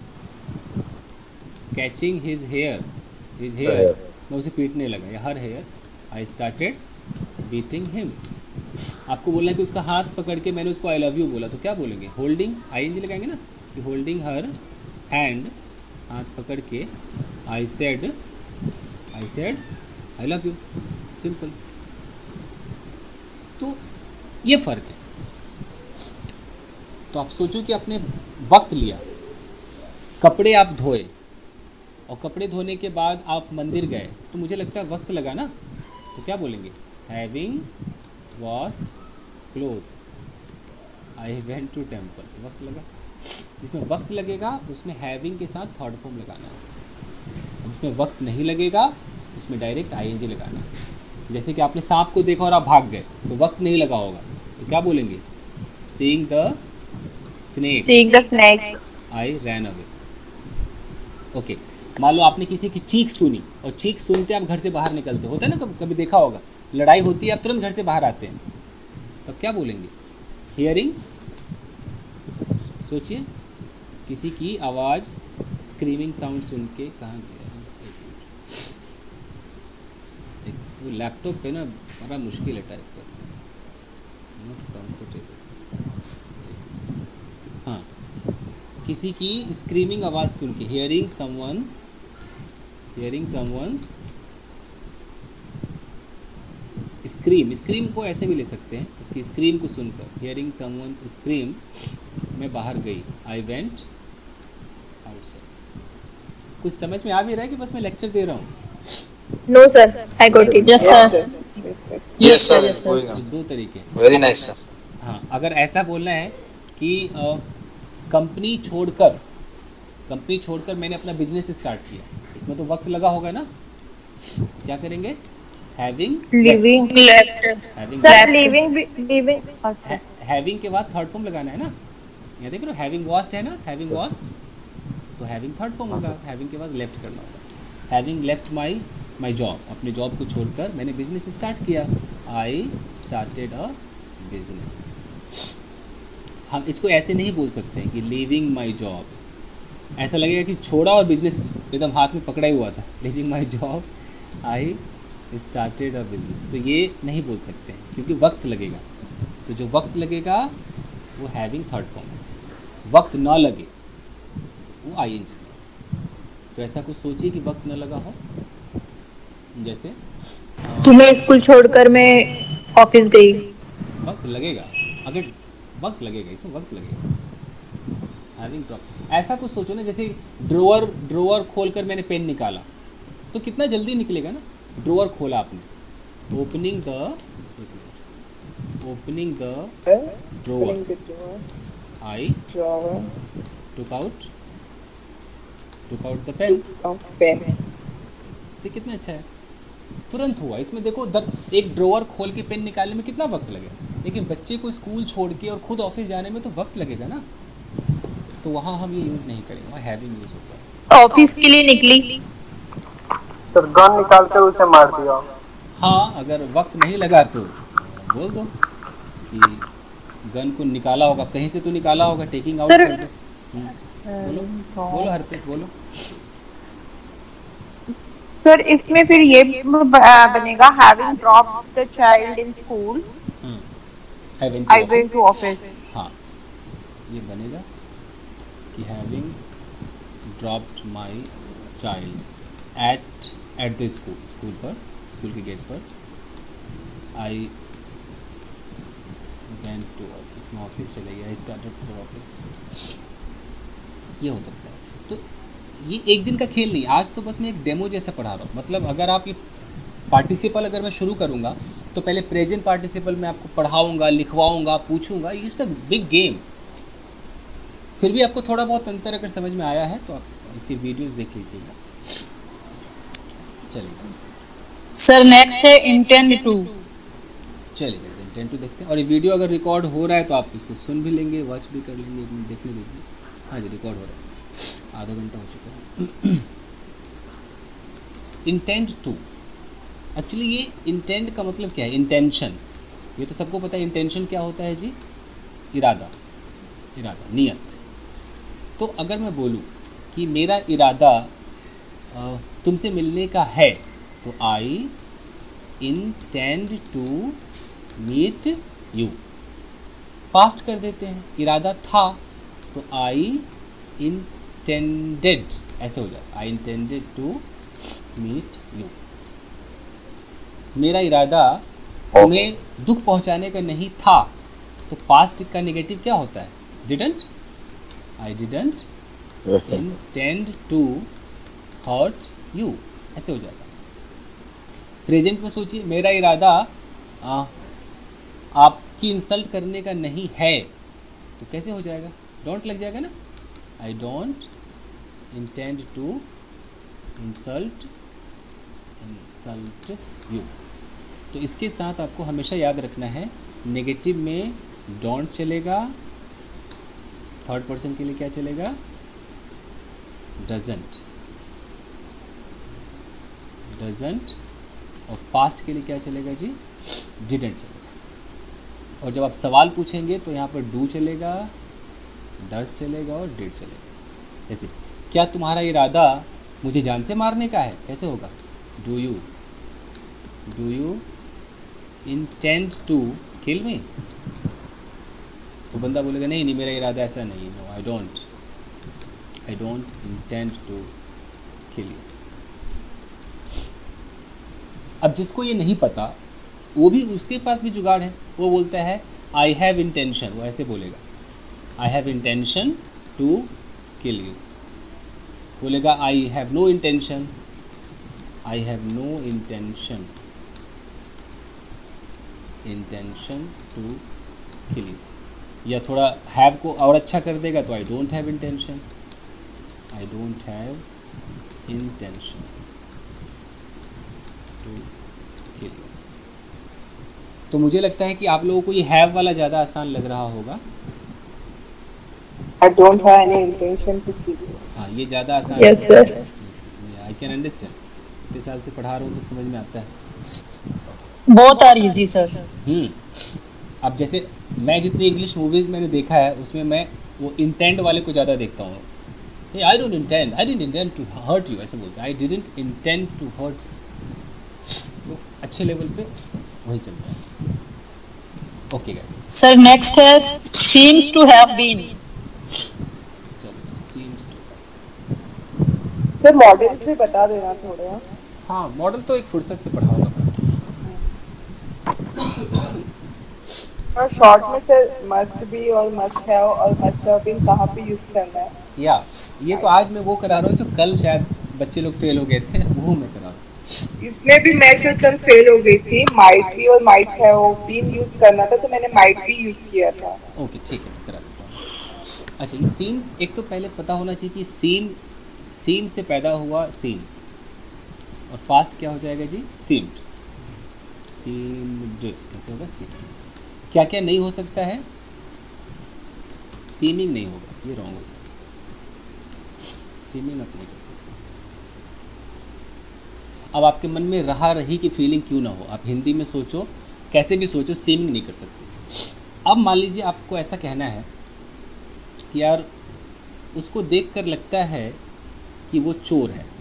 [SPEAKER 1] कैचिंग हिज हेयर, मैं उसे पीटने लगा, या her hair, I started beating him. आपको बोलना है कि उसका हाथ पकड़ के मैंने उसको आई लव यू बोला, तो क्या बोलेंगे, होल्डिंग, ING लगाएंगे ना, कि होल्डिंग हर हैंड, हाथ पकड़ के, I said I love you, simple. तो ये फ़र्क है। तो आप सोचो कि आपने वक्त लिया, कपड़े आप धोए, और कपड़े धोने के बाद आप मंदिर गए, तो मुझे लगता है वक्त लगा ना, तो क्या बोलेंगे, having washed clothes I went to temple, वक्त लगा। जिसमें वक्त लगेगा उसमें हैविंग के साथ थर्ड फॉर्म लगाना है, जिसमें वक्त नहीं लगेगा उसमें डायरेक्ट ING लगाना है। जैसे कि आपने सांप को देखा और आप भाग गए, तो वक्त नहीं लगा होगा, तो क्या बोलेंगे, seeing the snake I ran away. Okay, मान लो आपने किसी की चीख सुनी, और चीख सुनते आप घर से बाहर निकलते, होता है ना, कभी देखा होगा, लड़ाई होती है आप तुरंत घर से बाहर आते हैं, तब क्या बोलेंगे, हियरिंग। सोचिए, किसी की आवाज़, स्क्रीमिंग साउंड सुन के कहाँ गया, वो लैपटॉप पे ना बड़ा मुश्किल है टाइप करना, नॉट कंफर्टेबल। हाँ, किसी की स्क्रीमिंग आवाज़ सुन के, हियरिंग समवन्स स्क्रीम को ऐसे भी ले सकते हैं, उसकी स्क्रीम को सुनकर, हियरिंग समवन्स स्क्रीम, मैं बाहर गई, आई वेंट आउटसाइड। कुछ समझ में आ भी रहा है कि बस मैं लेक्चर दे रहा हूँ?
[SPEAKER 6] No, sir. I got it.
[SPEAKER 2] Yes, sir.
[SPEAKER 8] Yes, sir. It's going on.
[SPEAKER 1] दो तरीके।
[SPEAKER 8] Very nice, sir.
[SPEAKER 1] हाँ, अगर ऐसा बोलना है कि कंपनी छोड़कर मैंने अपना बिजनेस स्टार्ट किया, इसमें तो वक्त लगा होगा ना, क्या करेंगे, having
[SPEAKER 7] living
[SPEAKER 1] having
[SPEAKER 7] sir living
[SPEAKER 1] having के बाद थर्ड फॉर्म लगाना है ना। यहाँ देख रहे हो, हैविंग वॉश्ड है ना, हैविंग वॉश्ड, तो हैविंग थर्ड फॉर्म होगा, हैविंग के बाद लेफ्ट करना होगा। हैविंग लेफ्ट माई जॉब, अपने जॉब को छोड़कर मैंने बिजनेस स्टार्ट किया, आई स्टार्टेड अ बिजनेस। हम इसको ऐसे नहीं बोल सकते हैं कि लीविंग माई जॉब, ऐसा लगेगा कि छोड़ा और बिजनेस एकदम हाथ में पकड़ा ही हुआ था, leaving my job I started a business, तो ये नहीं बोल सकते हैं क्योंकि वक्त लगेगा। तो जो वक्त लगेगा वो हैविंग थर्ड फॉर्म है। वक्त ना लगे, वो ING। तो ऐसा कुछ सोचिए कि वक्त न लगा हो, जैसे
[SPEAKER 6] तुम्हें स्कूल छोड़कर मैं ऑफिस गई।
[SPEAKER 1] वक्त लगेगा, अगर वक्त लगेगा, इसमें वक्त लगेगा। हैविंग ड्रॉप, ऐसा कुछ सोचो ना, जैसे ड्रोवर खोलकर मैंने पेन निकाला, तो कितना जल्दी निकलेगा ना। ड्रोवर खोला आपने, opening the drawer, I took out the pen. तो कितना अच्छा है, तुरंत हुआ। इसमें देखो एक ड्रोवर खोल के पेन निकालने में कितना वक्त लगेगा, लेकिन बच्चे को स्कूल छोड़ के और खुद ऑफिस जाने में तो वक्त लगेगा ना, तो वहाँ हम ये यूज नहीं करेंगे, वहाँ हैविंग यूज होता है।
[SPEAKER 6] ऑफिस के लिए निकली,
[SPEAKER 5] तो गन निकाल कर उसे मार दिया।
[SPEAKER 1] हाँ, अगर वक्त नहीं लगा तो बोल दो कि गन को निकाला होगा, कहीं से तो निकाला होगा, टेकिंग आउट कर दो। बोलो हरप्रीत, बोलो।
[SPEAKER 7] सर इसमें फिर ये बनेगा having dropped the child in school, I went to office.
[SPEAKER 1] हाँ, ये बनेगा कि having dropped my child at the school पर, स्कूल के गेट पर, आई वेंट टू ऑफिस, मैं ऑफिस चले गया, आई स्टार्टेड टू ऑफिस। ये हो सकता है। तो ये एक दिन का खेल नहीं, आज तो बस मैं एक डेमो जैसे पढ़ा रहा हूँ। मतलब अगर आप ये पार्टिसिपल अगर मैं शुरू करूँगा तो पहले प्रेजेंट पार्टिसिपल में आपको पढ़ाऊँगा, लिखवाऊँगा, पूछूँगा, इट्स अ बिग गेम। फिर भी आपको थोड़ा बहुत अंतर अगर समझ में आया है तो आप इसकी वीडियोस देख लीजिएगा। चलिए
[SPEAKER 2] सर नेक्स्ट है इंटेंड टू।
[SPEAKER 1] चलिए इंटेंड टू देखते हैं। और ये वीडियो अगर रिकॉर्ड हो रहा है तो आप इसको सुन भी लेंगे, वॉच भी कर लेंगे, देखने दीजिए। हाँ जी, रिकॉर्ड हो रहा है, आधा घंटा हो चुका है। इंटेंड टू, एक्चुअली ये इंटेंड का मतलब क्या है? इंटेंशन। ये तो सबको पता है इंटेंशन क्या होता है जी, इरादा, नियत। तो अगर मैं बोलूँ कि मेरा इरादा तुमसे मिलने का है तो I intend to meet you. Past कर देते हैं, इरादा था तो आई इंटेंडेड, ऐसे हो जाता, I intended to meet you. मेरा इरादा तुम्हें दुख पहुंचाने का नहीं था तो पास्ट का नेगेटिव क्या होता है? Didn't. I didn't intend to hurt you, ऐसे हो जाता है। प्रेजेंट में सोचिए, मेरा इरादा आपकी इंसल्ट करने का नहीं है तो कैसे हो जाएगा? डोंट लग जाएगा ना। I don't intend to insult you. तो इसके साथ आपको हमेशा याद रखना है, नेगेटिव में डोंट चलेगा, थर्ड पर्सन के लिए क्या चलेगा? डजंट। और पास्ट के लिए क्या चलेगा जी? डिडंट चलेगा। और जब आप सवाल पूछेंगे तो यहाँ पर डू चलेगा, डज चलेगा और डिड चलेगा। जैसे क्या तुम्हारा इरादा मुझे जान से मारने का है? कैसे होगा? Do you intend to kill me? तो बंदा बोलेगा नहीं मेरा इरादा ऐसा नहीं है, no I don't intend to kill you. अब जिसको ये नहीं पता वो भी, उसके पास भी जुगाड़ है, वो बोलता है आई हैव इंटेंशन, वो ऐसे बोलेगा I have intention to kill you. बोलेगा I have no intention, I have no intention to kill you. या थोड़ा हैव को और अच्छा कर देगा तो I don't have intention to kill you. तो मुझे लगता है कि आप लोगों को ये हैव वाला ज़्यादा आसान लग रहा होगा।
[SPEAKER 7] I don't have any intention to kill you.
[SPEAKER 1] हाँ, ये ज़्यादा आसान
[SPEAKER 6] Yes, sir.
[SPEAKER 1] I can understand. इतने साल से पढ़ा रहा हूँ तो समझ में आता है।
[SPEAKER 2] Both are easy sir.
[SPEAKER 1] अब जैसे मैं जितनी इंग्लिश मूवीज़ मैंने देखा है उसमें मैं वो इंटेंट वाले को ज़्यादा देखता हूँ। I didn't intend to hurt you, ऐसे बोलते हैं। I didn't intend to hurt. तो अच्छे लेवल पे वही चलता है। Okay guys.
[SPEAKER 2] सर नेक्स्ट है seems to have been.
[SPEAKER 9] Sir modal से बता देना थोड़ा।
[SPEAKER 1] हाँ, मॉडल तो एक फुर्सत से पढ़ाऊंगा।
[SPEAKER 9] और शॉर्ट में सर मस्ट बी और मस्ट हैव और मस्ट हैव बीन कहाँ पे यूज करना है?
[SPEAKER 1] या ये तो आज मैं वो करा रहा हूँ जो कल शायद बच्चे लोग फेल हो गए थे, वो मैं करा रहा हूँ।
[SPEAKER 9] इसमें भी मैं कल फेल हो गई थी, माइट बी और माइट हैव बीन यूज करना था तो मैंने माइट बी यूज किया था।
[SPEAKER 1] ओके ठीक है, करा देता हूँ। अच्छा, ये सीम्स एक तो पहले पता होना चाहिए कि सीम से पैदा हुआ सीम, और फास्ट क्या हो जाएगा जी? सीम्ड। कैसे होगा? सीम्ड। क्या क्या नहीं हो सकता है? सीमिंग नहीं होगा, ये रॉन्ग होगा। सीमिंग अपने अब आपके मन में रहा रही की फीलिंग क्यों ना हो, आप हिंदी में सोचो, कैसे भी सोचो, सीमिंग नहीं कर सकते। अब मान लीजिए आपको ऐसा कहना है कि यार उसको देखकर लगता है कि वो चोर है।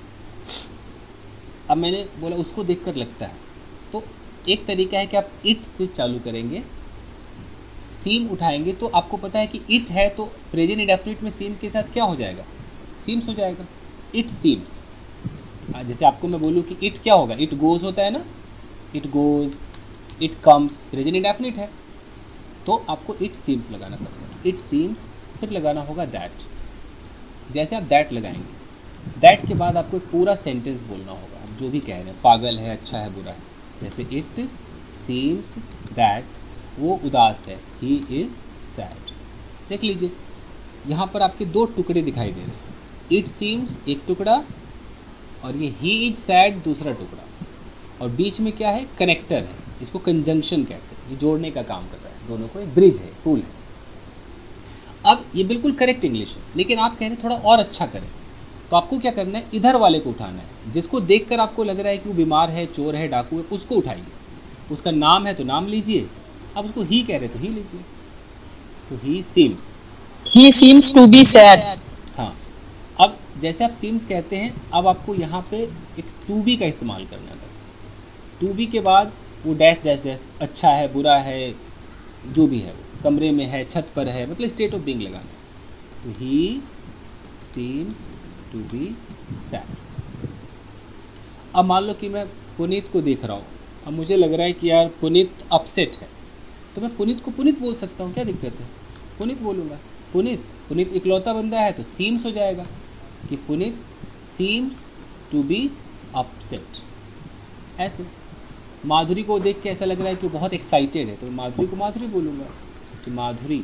[SPEAKER 1] अब मैंने बोला उसको देखकर लगता है, तो एक तरीका है कि आप इट से चालू करेंगे, सीम उठाएंगे, तो आपको पता है कि इट है तो प्रेजेंट इंडेफिनिट में सीम के साथ क्या हो जाएगा? सीम्स हो जाएगा। It seems. जैसे आपको मैं बोलूँ कि इट क्या होगा? इट गोज होता है ना, it goes, it comes, present indefinite है, तो आपको इट सीम्स लगाना पड़ेगा। इट सीम्स, फिर लगाना होगा दैट। जैसे आप दैट लगाएंगे, दैट के बाद आपको एक पूरा सेंटेंस बोलना होगा, आप जो भी कह रहे हैं, पागल है, अच्छा है, बुरा है। जैसे इट सीम्स दैट वो उदास है, ही इज़ सैड। देख लीजिए यहाँ पर आपके दो टुकड़े दिखाई दे रहे हैं, इट सीम्स एक टुकड़ा और ये ही इज सैड दूसरा टुकड़ा, और बीच में क्या है? कनेक्टर है, इसको कंजंक्शन कहते हैं, ये जोड़ने का काम कर रहा है, दोनों को एक ब्रिज है, पुल है। अब ये बिल्कुल करेक्ट इंग्लिश है, लेकिन आप कह रहे हैं थोड़ा और अच्छा करें, तो आपको क्या करना है? इधर वाले को उठाना है, जिसको देखकर आपको लग रहा है कि वो बीमार है, चोर है, डाकू है, उसको उठाइए। उसका नाम है तो नाम लीजिए, अब उसको ही कह रहे तो ही लीजिए, तो he seems,
[SPEAKER 2] He seems to be sad.
[SPEAKER 1] हाँ। अब जैसे आप सीम्स कहते हैं, अब आपको यहाँ पे एक टू बी का इस्तेमाल करना है। टू बी के बाद वो डैश डैश डैश, अच्छा है, बुरा है, जो भी है, वो कमरे में है, छत पर है, मतलब स्टेट ऑफ बीइंग लगाना है। तो he seems to be sad. अब मान लो कि मैं पुनीत को देख रहा हूँ, अब मुझे लग रहा है कि यार पुनीत अपसेट है, तो मैं पुनीत को पुनीत बोल सकता हूँ, क्या दिक्कत है? पुनीत बोलूँगा। पुनीत इकलौता बंदा है तो सीम्स हो जाएगा कि Punit seems to be upset. ऐसे माधुरी को देख के ऐसा लग रहा है कि वो बहुत एक्साइटेड है, तो माधुरी को माधुरी बोलूँगा कि Madhuri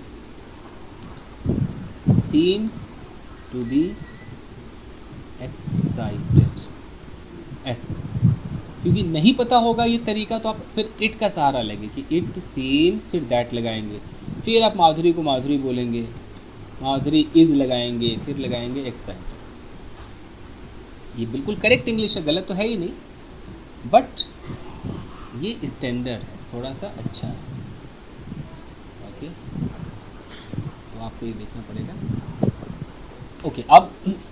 [SPEAKER 1] seems to be excited. ऐसे क्योंकि नहीं पता होगा ये तरीका, तो आप फिर इट का सहारा लेंगे कि इट सीम्स, फिर दैट लगाएंगे, फिर आप माधुरी को माधुरी बोलेंगे, माधुरी इज लगाएंगे, फिर लगाएंगे एक्साइटेड। ये बिल्कुल करेक्ट इंग्लिश है, गलत तो है ही नहीं, बट ये स्टैंडर्ड है, थोड़ा सा अच्छा है। ओके, तो आपको ये देखना पड़ेगा। ओके, अब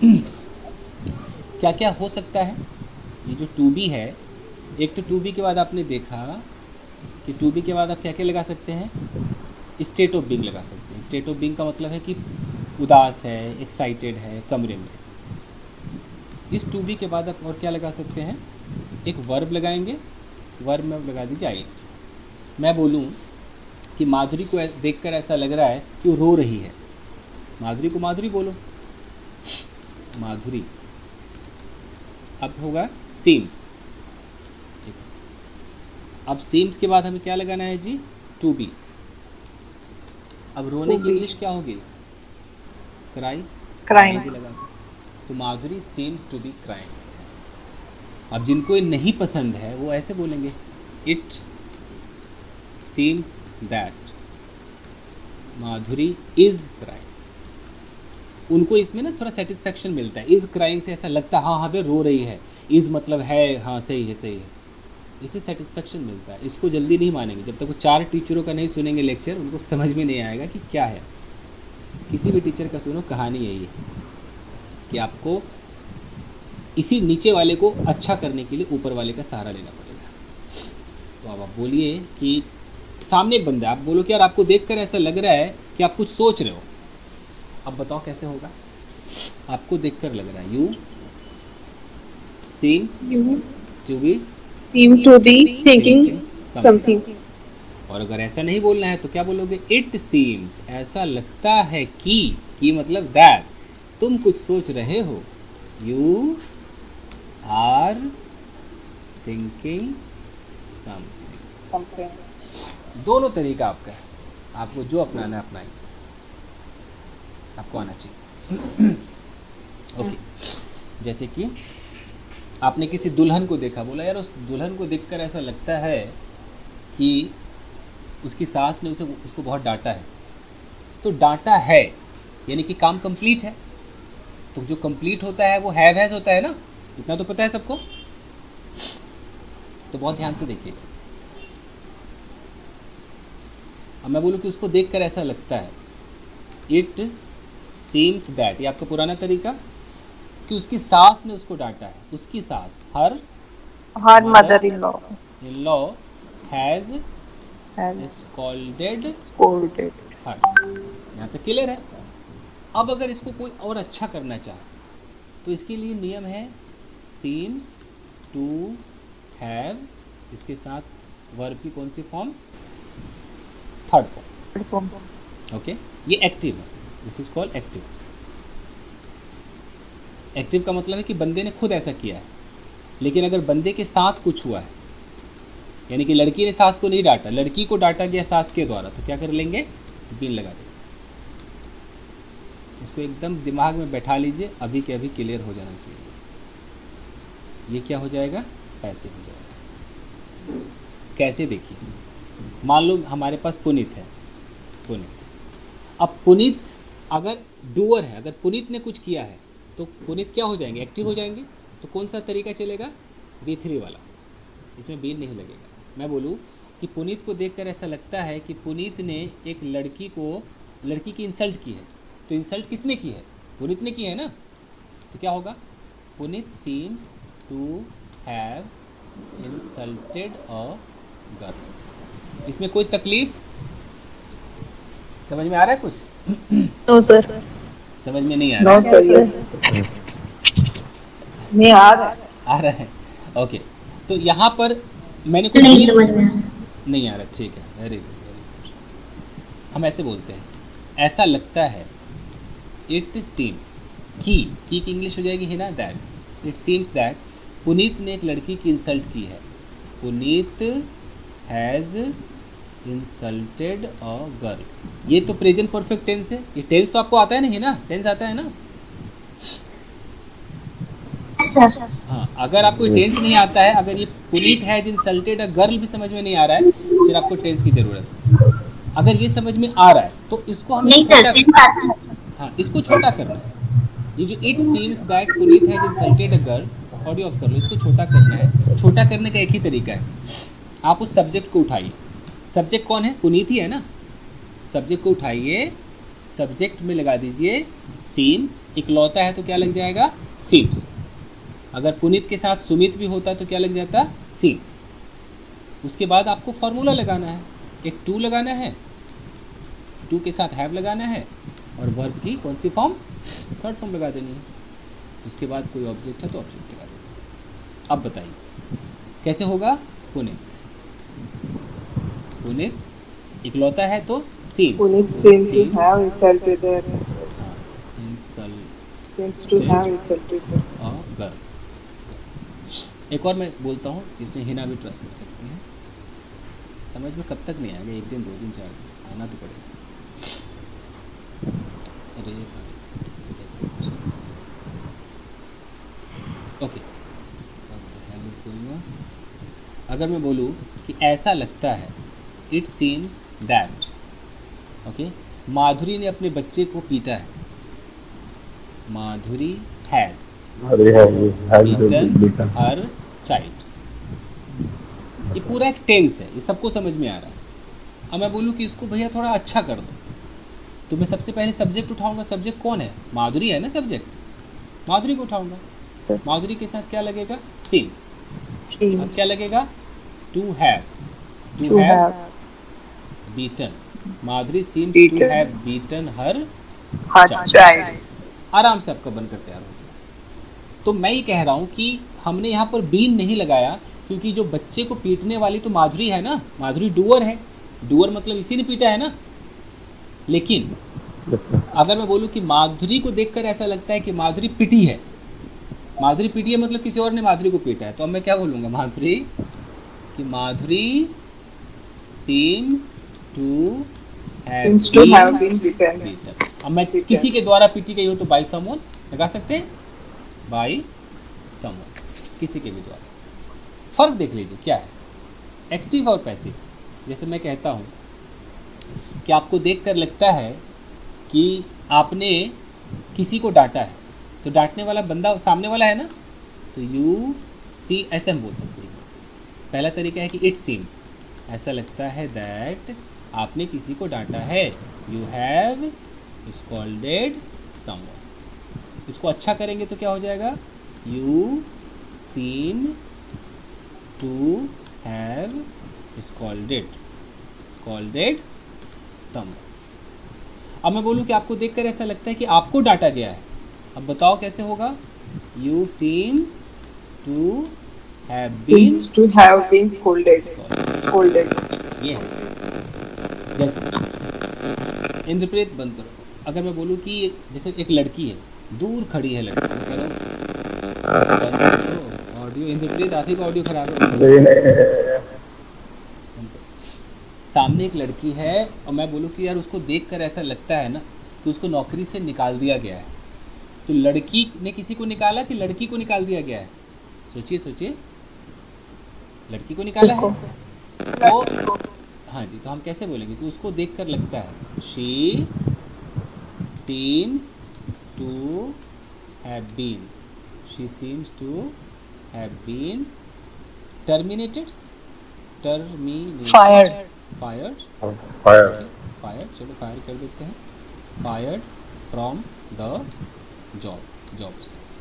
[SPEAKER 1] क्या क्या हो सकता है? ये जो टू बी है, एक तो टू बी के बाद आपने देखा कि टू बी के बाद आप क्या क्या लगा सकते हैं? स्टेट ऑफ बीइंग लगा सकते हैं। स्टेट ऑफ बीइंग का मतलब है कि उदास है, एक्साइटेड है, कमरे में। इस टू बी के बाद आप और क्या लगा सकते हैं? एक वर्ब लगाएंगे, वर्ब में लगा दीजिए आई। मैं बोलूँ कि माधुरी को देखकर ऐसा लग रहा है कि वो रो रही है, माधुरी को माधुरी बोलो, माधुरी। अब होगा सीम्स। अब सीम्स के बाद हमें क्या लगाना है जी? To be. अब रोने की इंग्लिश क्या होगी? क्राई।
[SPEAKER 2] Crying.
[SPEAKER 1] तो Madhuri seems to be crying. अब जिनको ये नहीं पसंद है वो ऐसे बोलेंगे, it seems that Madhuri is crying. उनको इसमें ना थोड़ा सेटिस्फेक्शन मिलता है, इज क्राइंग से ऐसा लगता है हाँ हाँ भाई रो रही है, इज मतलब है, हाँ सही है सही है, इससे सेटिस्फेक्शन मिलता है। इसको जल्दी नहीं मानेंगे, जब तक वो 4 टीचरों का नहीं सुनेंगे लेक्चर, उनको समझ में नहीं आएगा कि क्या है। किसी भी टीचर का सुनो, कहानी यही है कि आपको इसी नीचे वाले को अच्छा करने के लिए ऊपर वाले का सहारा लेना पड़ेगा। तो अब आप बोलिए कि सामने एक बंदा है, आप बोलो कि यार आपको देखकर ऐसा लग रहा है कि आप कुछ सोच रहे हो। अब बताओ कैसे होगा? आपको देखकर लग रहा है, you seem to be
[SPEAKER 6] thinking something.
[SPEAKER 1] और अगर ऐसा नहीं बोलना है तो क्या बोलोगे? इट सीम्स, ऐसा लगता है कि मतलब दैट, तुम कुछ सोच रहे हो। You are thinking something. दोनों तरीका आपका है, आपको जो अपनाना है अपनाइए, आपको आना चाहिए। ओके, जैसे कि आपने किसी दुल्हन को देखा, बोला यार उस दुल्हन को देखकर ऐसा लगता है कि उसकी सास ने उसको बहुत डांटा है। तो डांटा है यानी कि काम कंप्लीट है, तो जो कंप्लीट होता है वो हैज होता है ना, इतना तो पता है सबको। तो बहुत ध्यान से देखिए। अब मैं बोलूँ कि उसको देखकर ऐसा लगता है, इट सीम्स दैट, ये आपका पुराना तरीका, कि उसकी सास ने उसको डांटा है। उसकी सास, her
[SPEAKER 7] mother in
[SPEAKER 1] law has scolded her. यहाँ पे क्लियर है। अब अगर इसको कोई और अच्छा करना चाहे तो इसके लिए नियम है सीम्स टू हैव, इसके साथ वर्ब की कौन सी फॉर्म? Third form. ओके, ये एक्टिव है, this is called active. Active का मतलब है कि बंदे ने खुद ऐसा किया है, लेकिन अगर बंदे के साथ कुछ हुआ है, यानी कि लड़की ने सास को नहीं डांटा, लड़की को डांटा गया सास के द्वारा, तो क्या कर लेंगे? बीन लगा देंगे। इसको एकदम दिमाग में बैठा लीजिए, अभी के अभी क्लियर हो जाना चाहिए। ये क्या हो जाएगा? पैसे हो जाएगा। कैसे? देखिए, मान लो हमारे पास पुनीत है, पुनीत। अब पुनीत अगर डूअर है, अगर पुनीत ने कुछ किया है तो पुनीत क्या हो जाएंगे? एक्टिव हो जाएंगे। तो कौन सा तरीका चलेगा? V3 वाला, इसमें बीन नहीं लगेगा। मैं बोलूँ कि पुनीत को देखकर ऐसा लगता है कि पुनीत ने एक लड़की की इंसल्ट की है, तो इंसल्ट किसने की है? पुनीत ने की है ना। तो क्या होगा? Punit seems to have insulted a girl. इसमें कोई तकलीफ समझ में आ रहा है कुछ?
[SPEAKER 6] No sir.
[SPEAKER 1] समझ में नहीं आ रहा है?
[SPEAKER 9] नहीं आ रहा
[SPEAKER 1] है। ओके, तो यहाँ पर मैंने कुछ
[SPEAKER 6] नहीं समझ में
[SPEAKER 1] नहीं आ रहा। ठीक है, वेरी गुड। हम ऐसे बोलते हैं, ऐसा लगता है, इट सीम्स की इंग्लिश हो जाएगी है ना, that. It seems that Punit ने एक लड़की की इंसल्ट की है। Punit has insulted a girl. ये तो प्रेजेंट परफेक्ट टेंस है। ये टेंस तो आपको आता है नहीं ना? टेंस आता है ना? हाँ, अगर आपको टेंस नहीं आता है, अगर ये Punit has insulted a girl भी समझ में नहीं आ रहा है, फिर आपको टेंस की जरूरत है। अगर ये समझ में आ रहा है तो इसको हमें हाँ, इसको छोटा करना है। ये जो it seems that Punit has insulted a girl, audio off कर लो, इसको छोटा करना है। छोटा करने का एक ही तरीका है, आप उस सब्जेक्ट को उठाइए। सब्जेक्ट कौन है? पुनीत ही है ना। सब्जेक्ट को उठाइए, सब्जेक्ट में लगा दीजिए सीम। इकलौता है तो क्या लग जाएगा? सीम्स। अगर पुनीत के साथ सुमित भी होता तो क्या लग जाता? सीम। उसके बाद आपको फॉर्मूला लगाना है, एक टू लगाना है, टू के साथ हैव लगाना है, और वर्ब की कौन सी फॉर्म? थर्ड फॉर्म लगा देनी है। उसके बाद कोई ऑब्जेक्ट है तो ऑब्जेक्ट लगा देना। अब बताइए कैसे होगा? पुनीत, पुनीत इकलौता है तो seem.
[SPEAKER 9] Punit seems to have insulted a
[SPEAKER 1] girl. एक और मैं बोलता हूँ, इसमें हिना भी ट्रस्ट कर सकती हैं। समझ में कब तक नहीं आएगा? एक दिन, 2 दिन, 4 दिन आना तो पड़ेगा। अरे ओके, अगर मैं बोलूँ कि ऐसा लगता है, it seems that, okay, Madhuri ने अपने बच्चे को पीटा है। Madhuri has beaten her child. ये पूरा एक टेंस है, ये सबको समझ में आ रहा है। अब मैं बोलूँ कि इसको भैया थोड़ा अच्छा कर दो, तो मैं सबसे पहले सब्जेक्ट उठाऊंगा। सब्जेक्ट कौन है? माधुरी है ना सब्जेक्ट। माधुरी को उठाऊंगा। माधुरी के साथ क्या लगेगा? सीम्स। अब क्या लगेगा? To have. To have beaten. Madhuri seems to have beaten her child. आराम से आपका बनकर तैयार हो गया। तो मैं ये कह रहा हूँ कि हमने यहाँ पर बीन नहीं लगाया, क्योंकि जो बच्चे को पीटने वाली तो माधुरी है ना, माधुरी डूअर है, डूअर मतलब इसी ने पीटा है ना। लेकिन अगर मैं बोलूँ कि माधुरी को देखकर ऐसा लगता है कि माधुरी पिटी है, माधुरी पिटी है मतलब किसी और ने माधुरी को पीटा है, तो अब मैं क्या बोलूँगा, माधुरी कि माधुरी seems to have been beaten। अब मैं किसी के द्वारा पीटी गई हो तो बाई समवन लगा सकते हैं, बाई समवन, किसी के भी द्वारा। फर्क देख लीजिए क्या है, एक्टिव और पैसिव। जैसे मैं कहता हूँ कि आपको देखकर लगता है कि आपने किसी को डांटा है, तो डांटने वाला बंदा सामने वाला है ना, तो यू सी, ऐसे हम बोल सकते हैं। पहला तरीका है कि इट सीम्स, ऐसा लगता है दैट आपने किसी को डांटा है, यू हैव स्कॉल्डेड समवन। इसको अच्छा करेंगे तो क्या हो जाएगा, you seem to have scolded someone. अब मैं बोलूँ कि आपको देखकर ऐसा लगता है कि आपको डांटा गया है, अब बताओ कैसे होगा, you seem to have been
[SPEAKER 9] scolded।
[SPEAKER 1] ये है। जैसे इंद्रप्रीत बंद करो, अगर मैं बोलूँ कि जैसे एक लड़की है, दूर खड़ी है लड़की, ऑडियो इंद्रप्रीत आखिर का ऑडियो खराब है। सामने एक लड़की है और मैं बोलूँ कि यार उसको देखकर ऐसा लगता है ना कि उसको नौकरी से निकाल दिया गया है, तो लड़की ने किसी को निकाला कि लड़की को निकाल दिया गया है, सोचिए सोचिए, लड़की को निकाला है तो हाँ जी, तो हम कैसे बोलेंगे, तो उसको देखकर लगता है she seems to have been, she seems to have been terminated,
[SPEAKER 2] fired,
[SPEAKER 1] चलो फायर कर देते हैं, फायर्ड फ्रॉम द जॉब।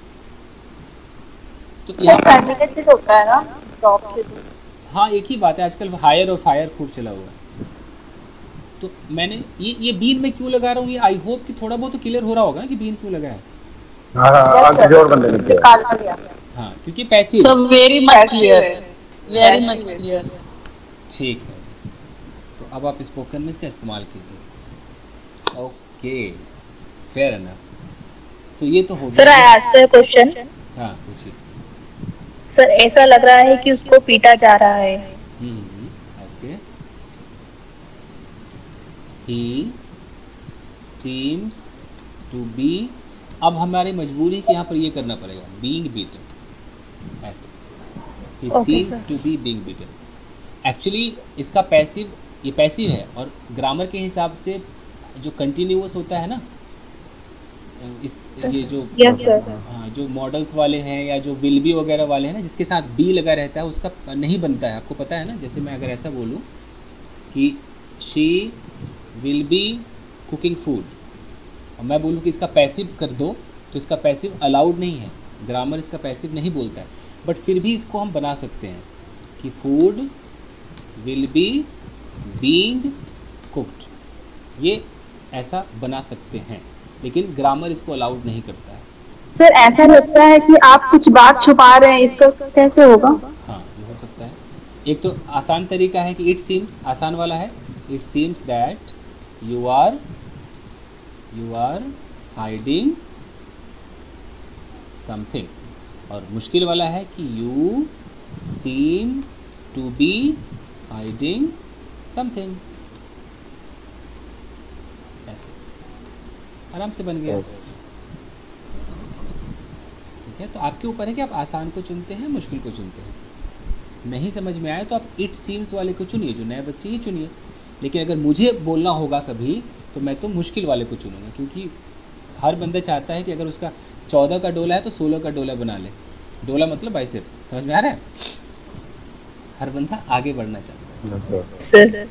[SPEAKER 1] तो
[SPEAKER 7] टर्मिनेटेड होता है ना जॉब से।
[SPEAKER 1] हाँ एक ही बात है, आजकल हायर और फायर खूब चला हुआ है। तो मैंने ये बीन में क्यों लगा रहा हूँ, ये आई होप कि थोड़ा बहुत तो क्लियर हो रहा होगा कि बीन क्यों लगा है। हाँ क्योंकि passive.
[SPEAKER 2] So very much clear, very much clear.
[SPEAKER 1] ठीक है, तो अब आप स्पोकन में इसका इस्तेमाल कीजिए। Okay, fair enough. तो ये तो हो गया।
[SPEAKER 6] Sir I ask a question.
[SPEAKER 1] हाँ पूछिए।
[SPEAKER 6] सर ऐसा लग रहा है कि उसको पीटा जा रहा है।
[SPEAKER 1] Okay, he seems to be, अब हमारी मजबूरी कि यहाँ पर ये करना पड़ेगा, being beaten, ऐसे he seems to be being beaten। Actually इसका पैसिव, ये पैसिव है और ग्रामर के हिसाब से जो कंटिन्यूअस होता है ना, ये जो हाँ जो मॉडल्स वाले हैं या जो विल बी वगैरह वाले हैं ना, जिसके साथ बी लगा रहता है उसका नहीं बनता है, आपको पता है ना। जैसे मैं अगर ऐसा बोलूँ कि she will be cooking food और मैं बोलूँ कि इसका पैसिव कर दो, तो इसका पैसिव अलाउड नहीं है, ग्रामर इसका पैसिव नहीं बोलता है, बट फिर भी इसको हम बना सकते हैं कि food will be being cooked, ये ऐसा बना सकते हैं, लेकिन ग्रामर इसको अलाउड नहीं करता है।
[SPEAKER 6] सर ऐसा लगता है कि आप कुछ बात छुपा रहे हैं, इसका कैसे होगा?
[SPEAKER 1] हाँ ये हो सकता है। एक तो आसान तरीका है कि इट सीम्स, आसान वाला है, it seems that you are hiding something, और मुश्किल वाला है कि you seem to be hiding something. आराम से बन गया। ठीक है, तो आपके ऊपर है कि आप आसान को चुनते हैं, मुश्किल को चुनते हैं। नहीं समझ में आए तो आप इट सीम्स वाले को चुनिए, जो नए बच्चे ही चुनिए। लेकिन अगर मुझे बोलना होगा कभी तो मैं तो मुश्किल वाले को चुनूंगा, क्योंकि हर बंदा चाहता है कि अगर उसका 14 का डोला है तो 16 का डोला बना ले। डोला मतलब बाइसेप, समझ में आ रहा है? हर बंदा आगे बढ़ना चाहता है।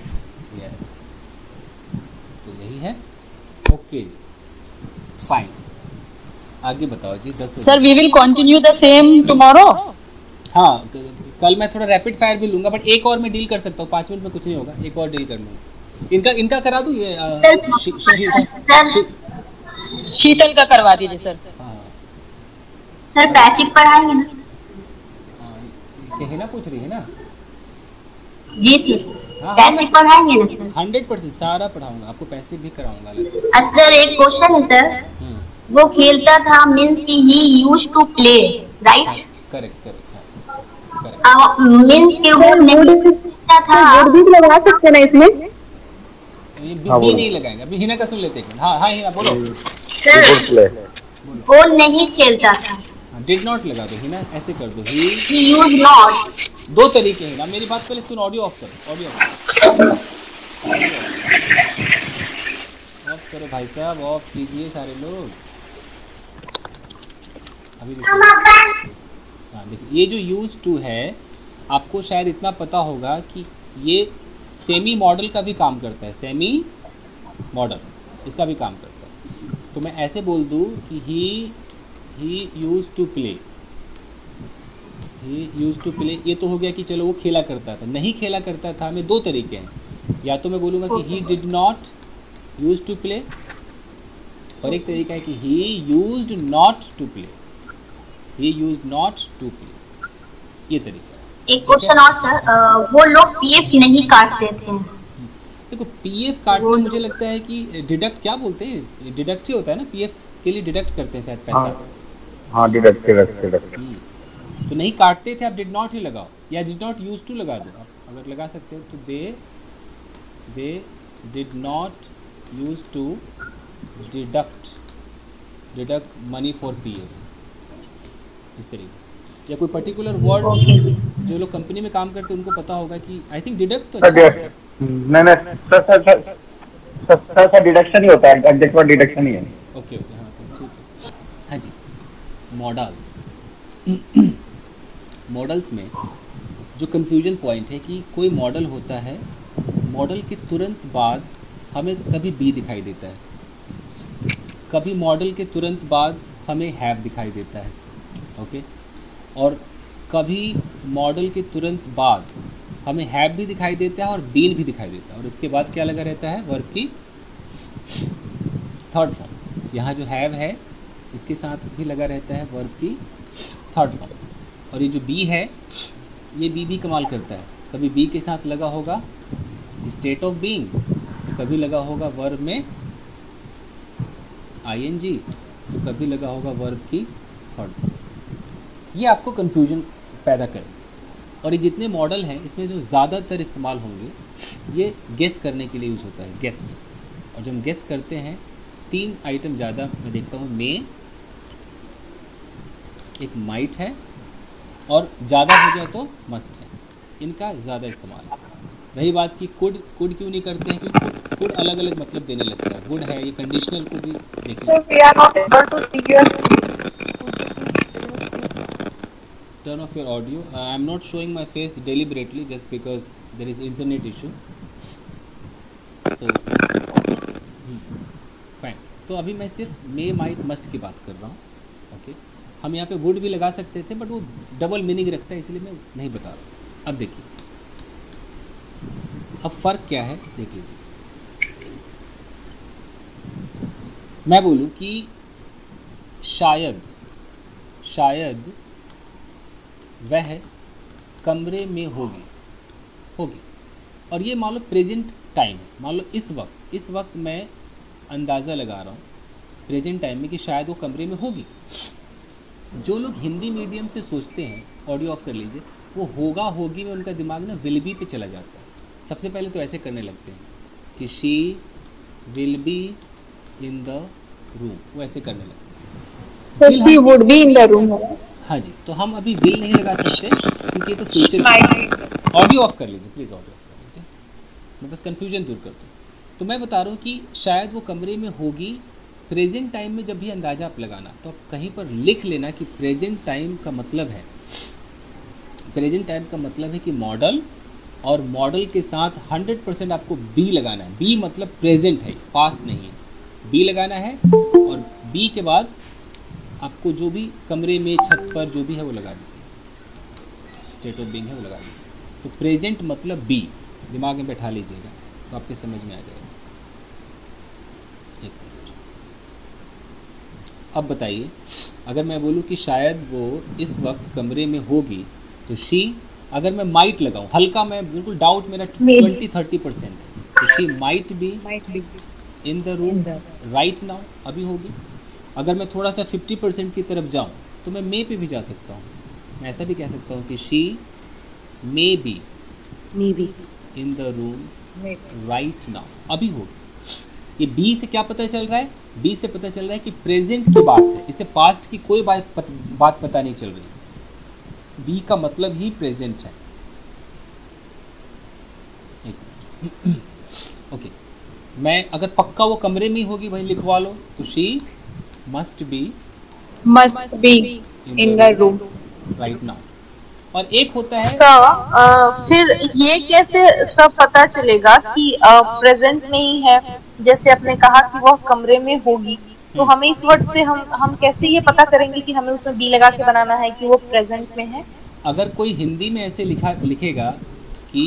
[SPEAKER 1] तो यही है। ओके फाइन, आगे बताओ जी।
[SPEAKER 2] Sir we will continue the same tomorrow.
[SPEAKER 1] हाँ कल मैं थोड़ा रैपिड फायर भी लूंगा, बट एक और मैं डील कर सकता हूँ, 5 मिनट में कुछ नहीं होगा, एक और डील कर लूँगा। इनका करा दूँ ये
[SPEAKER 2] शीतल का करवा दीजिए सर।
[SPEAKER 1] हाँ
[SPEAKER 10] सर पैसिव पढ़ाएंगे ना?
[SPEAKER 1] हिना पूछ रही है ना?
[SPEAKER 10] जी सर,
[SPEAKER 1] हाँ
[SPEAKER 10] पैसिव पढ़ाएंगे ना सर?
[SPEAKER 1] 100% सारा पढ़ाऊंगा आपको, पैसे भी कराऊंगा।
[SPEAKER 10] सर एक क्वेश्चन है सर, वो खेलता था मीन्स कि he used to play, right?
[SPEAKER 1] Correct
[SPEAKER 10] means कि वो नहीं खेलता था।
[SPEAKER 6] वर्ड भी लगा सकते हैं ना इसमें?
[SPEAKER 1] ये भी नहीं लगाएंगे अभी। हिना का सुन लेते हैं। हाँ हिना बोलो।
[SPEAKER 10] सर वो नहीं खेलता था।
[SPEAKER 1] डिड नॉट लगा दो हिना, ऐसे कर दो।
[SPEAKER 10] He use not.
[SPEAKER 1] दो तरीके हैं ना, मेरी बात पहले सुन। ऑडियो ऑफ करो, ऑडियो ऑफ करो भाई साहब, ऑफ कीजिए सारे लोग। अभी हाँ देखिए, ये जो यूज टू है, आपको शायद इतना पता होगा कि ये सेमी मॉडल का भी काम करता है। सेमी मॉडल इसका भी काम करता है। तो मैं ऐसे बोल दूँ कि he use to play, he use to play. ये तो हो गया कि चलो वो खेला करता था। नहीं खेला करता था में दो तरीके हैं। या तो मैं बोलूँगा कि he did not use to play, और एक तरीका है कि he used not to play, he used not to play. ये तरीका है।
[SPEAKER 10] एक क्वेश्चन और सर, वो लोग पीएफ नहीं काटते थे।
[SPEAKER 1] देखो पीएफ काटना मुझे लगता है कि डिडक्ट, क्या बोलते हैं, डिडक्ट ही होता है ना, पीएफ के लिए डिडक्ट करते हैं शायद पैसा।
[SPEAKER 5] हाँ डिडक्ट।
[SPEAKER 1] तो नहीं काटते थे, आप डिड नॉट ही लगाओ, या डिड नॉट यूज टू लगा दो। आप अगर लगा सकते हो तो they did not use to deduct money for PF, इस तरीके। या कोई पर्टिकुलर वर्ड जो लोग कंपनी में काम करते हैं उनको पता होगा कि आई थिंक डिडक्ट तो
[SPEAKER 5] नहीं सर डिडक्शन ही होता है, एग्जैक्ट वर्ड डिडक्शन ही है।
[SPEAKER 1] ओके हाँ ठीक है। हाँ जी, मॉडल्स मॉडल्स में जो कंफ्यूजन पॉइंट है कि कोई मॉडल होता है, मॉडल के तुरंत बाद हमें कभी बी दिखाई देता है, कभी मॉडल के तुरंत बाद हमें हैव दिखाई देता है, ओके, और कभी मॉडल के तुरंत बाद हमें हैव भी दिखाई देता है और बीन भी दिखाई देता है, और इसके बाद क्या लगा रहता है, वर्ब की थर्ड फॉर्म। यहाँ जो हैव है इसके साथ भी लगा रहता है वर्ब की थर्ड फॉर्म। और ये जो बी है, ये बी भी कमाल करता है। कभी बी के साथ लगा होगा स्टेट ऑफ बीइंग, तो कभी लगा होगा वर्ब में आईएनजी, तो कभी लगा होगा वर्ब की थर्ड फॉर्म। ये आपको कंफ्यूजन पैदा करे। और ये जितने मॉडल हैं इसमें जो ज़्यादातर इस्तेमाल होंगे ये गेस करने के लिए यूज़ होता है, गेस। और जब हम गेस करते हैं 3 आइटम ज़्यादा मैं देखता हूँ, मे, एक माइट है, और ज़्यादा हो जाए तो मस्ट है। इनका ज़्यादा इस्तेमाल है। रही बात की कुड क्यों नहीं करते हैं, क्योंकि कुड अलग अलग मतलब देने लगता है। गुड है, ये कंडीशनल को भी देखिए। Turn off your audio. I am not showing my face deliberately just because there is internet issue. So fine. तो अभी मैं सिर्फ मे, माइट, मस्ट की बात कर रहा हूँ, ओके। हम यहाँ पे वुड भी लगा सकते थे, बट वो डबल मीनिंग रखता है, इसलिए मैं नहीं बता रहा। अब देखिए, अब फर्क क्या है देख लीजिए। मैं बोलूँ कि शायद वह कमरे में होगी, और ये मान लो प्रेजेंट टाइम है। मान लो इस वक्त मैं अंदाज़ा लगा रहा हूँ प्रेजेंट टाइम में कि शायद वो कमरे में होगी। जो लोग हिंदी मीडियम से सोचते हैं, ऑडियो ऑफ कर लीजिए, वो होगा होगी में उनका दिमाग ना विल बी पे चला जाता है। सबसे पहले तो ऐसे करने लगते हैं कि she will be in the room, वो ऐसे करने लगते हैं।
[SPEAKER 6] Sir she would be in the room.
[SPEAKER 1] हाँ जी, तो हम अभी विल नहीं लगा सकते क्योंकि ये तो फ्यूचर। ऑडियो ऑफ कर लीजिए प्लीज़, ऑडियो ऑफ कर लीजिए, मैं बस कन्फ्यूजन दूर करता हूँ। तो मैं बता रहा हूँ कि शायद वो कमरे में होगी। प्रेजेंट टाइम में जब भी अंदाज़ा आप लगाना, तो आप कहीं पर लिख लेना कि प्रेजेंट टाइम का मतलब है, प्रेजेंट टाइम का मतलब है कि मॉडल, और मॉडल के साथ 100% आपको बी लगाना है। बी मतलब प्रेजेंट है, पास्ट नहीं है। बी लगाना है, और बी के बाद आपको जो भी कमरे में, छत पर जो भी है वो लगा दीजिए, स्टेट ऑफ बीइंग है वो लगा दीजिए। तो प्रेजेंट मतलब बी, दिमाग में बैठा लीजिएगा तो आपके समझ में आ जाएगा। एक मिनट, अब बताइए, अगर मैं बोलूँ कि शायद वो इस वक्त कमरे में होगी, तो शी, अगर मैं माइट लगाऊं, हल्का, मैं बिल्कुल डाउट मेरा 20-30% है, तो she might be in the room right now, अभी होगी। अगर मैं थोड़ा सा 50% की तरफ जाऊं तो मैं मे पे भी जा सकता हूं, मैं ऐसा भी कह सकता हूं कि she may be in the room right now, अभी होगी। ये बी से क्या पता चल रहा है? बी से पता चल रहा है कि प्रेजेंट की बात है, इसे पास्ट की कोई बात पता नहीं चल रही। बी का मतलब ही प्रेजेंट है। ओके, मैं अगर पक्का वो कमरे में ही होगी, वही लिखवा लो, तो she must be
[SPEAKER 6] in the room
[SPEAKER 1] right now. और एक होता है
[SPEAKER 7] फिर ये कैसे सब पता चलेगा कि प्रेजेंट में ही है? जैसे आपने कहा कि वो कमरे में होगी, तो हमें इस वर्ड से हम कैसे ये पता करेंगे कि हमें उसमें बी लगा के बनाना है कि वो प्रेजेंट में है?
[SPEAKER 1] अगर कोई हिंदी में ऐसे लिखेगा कि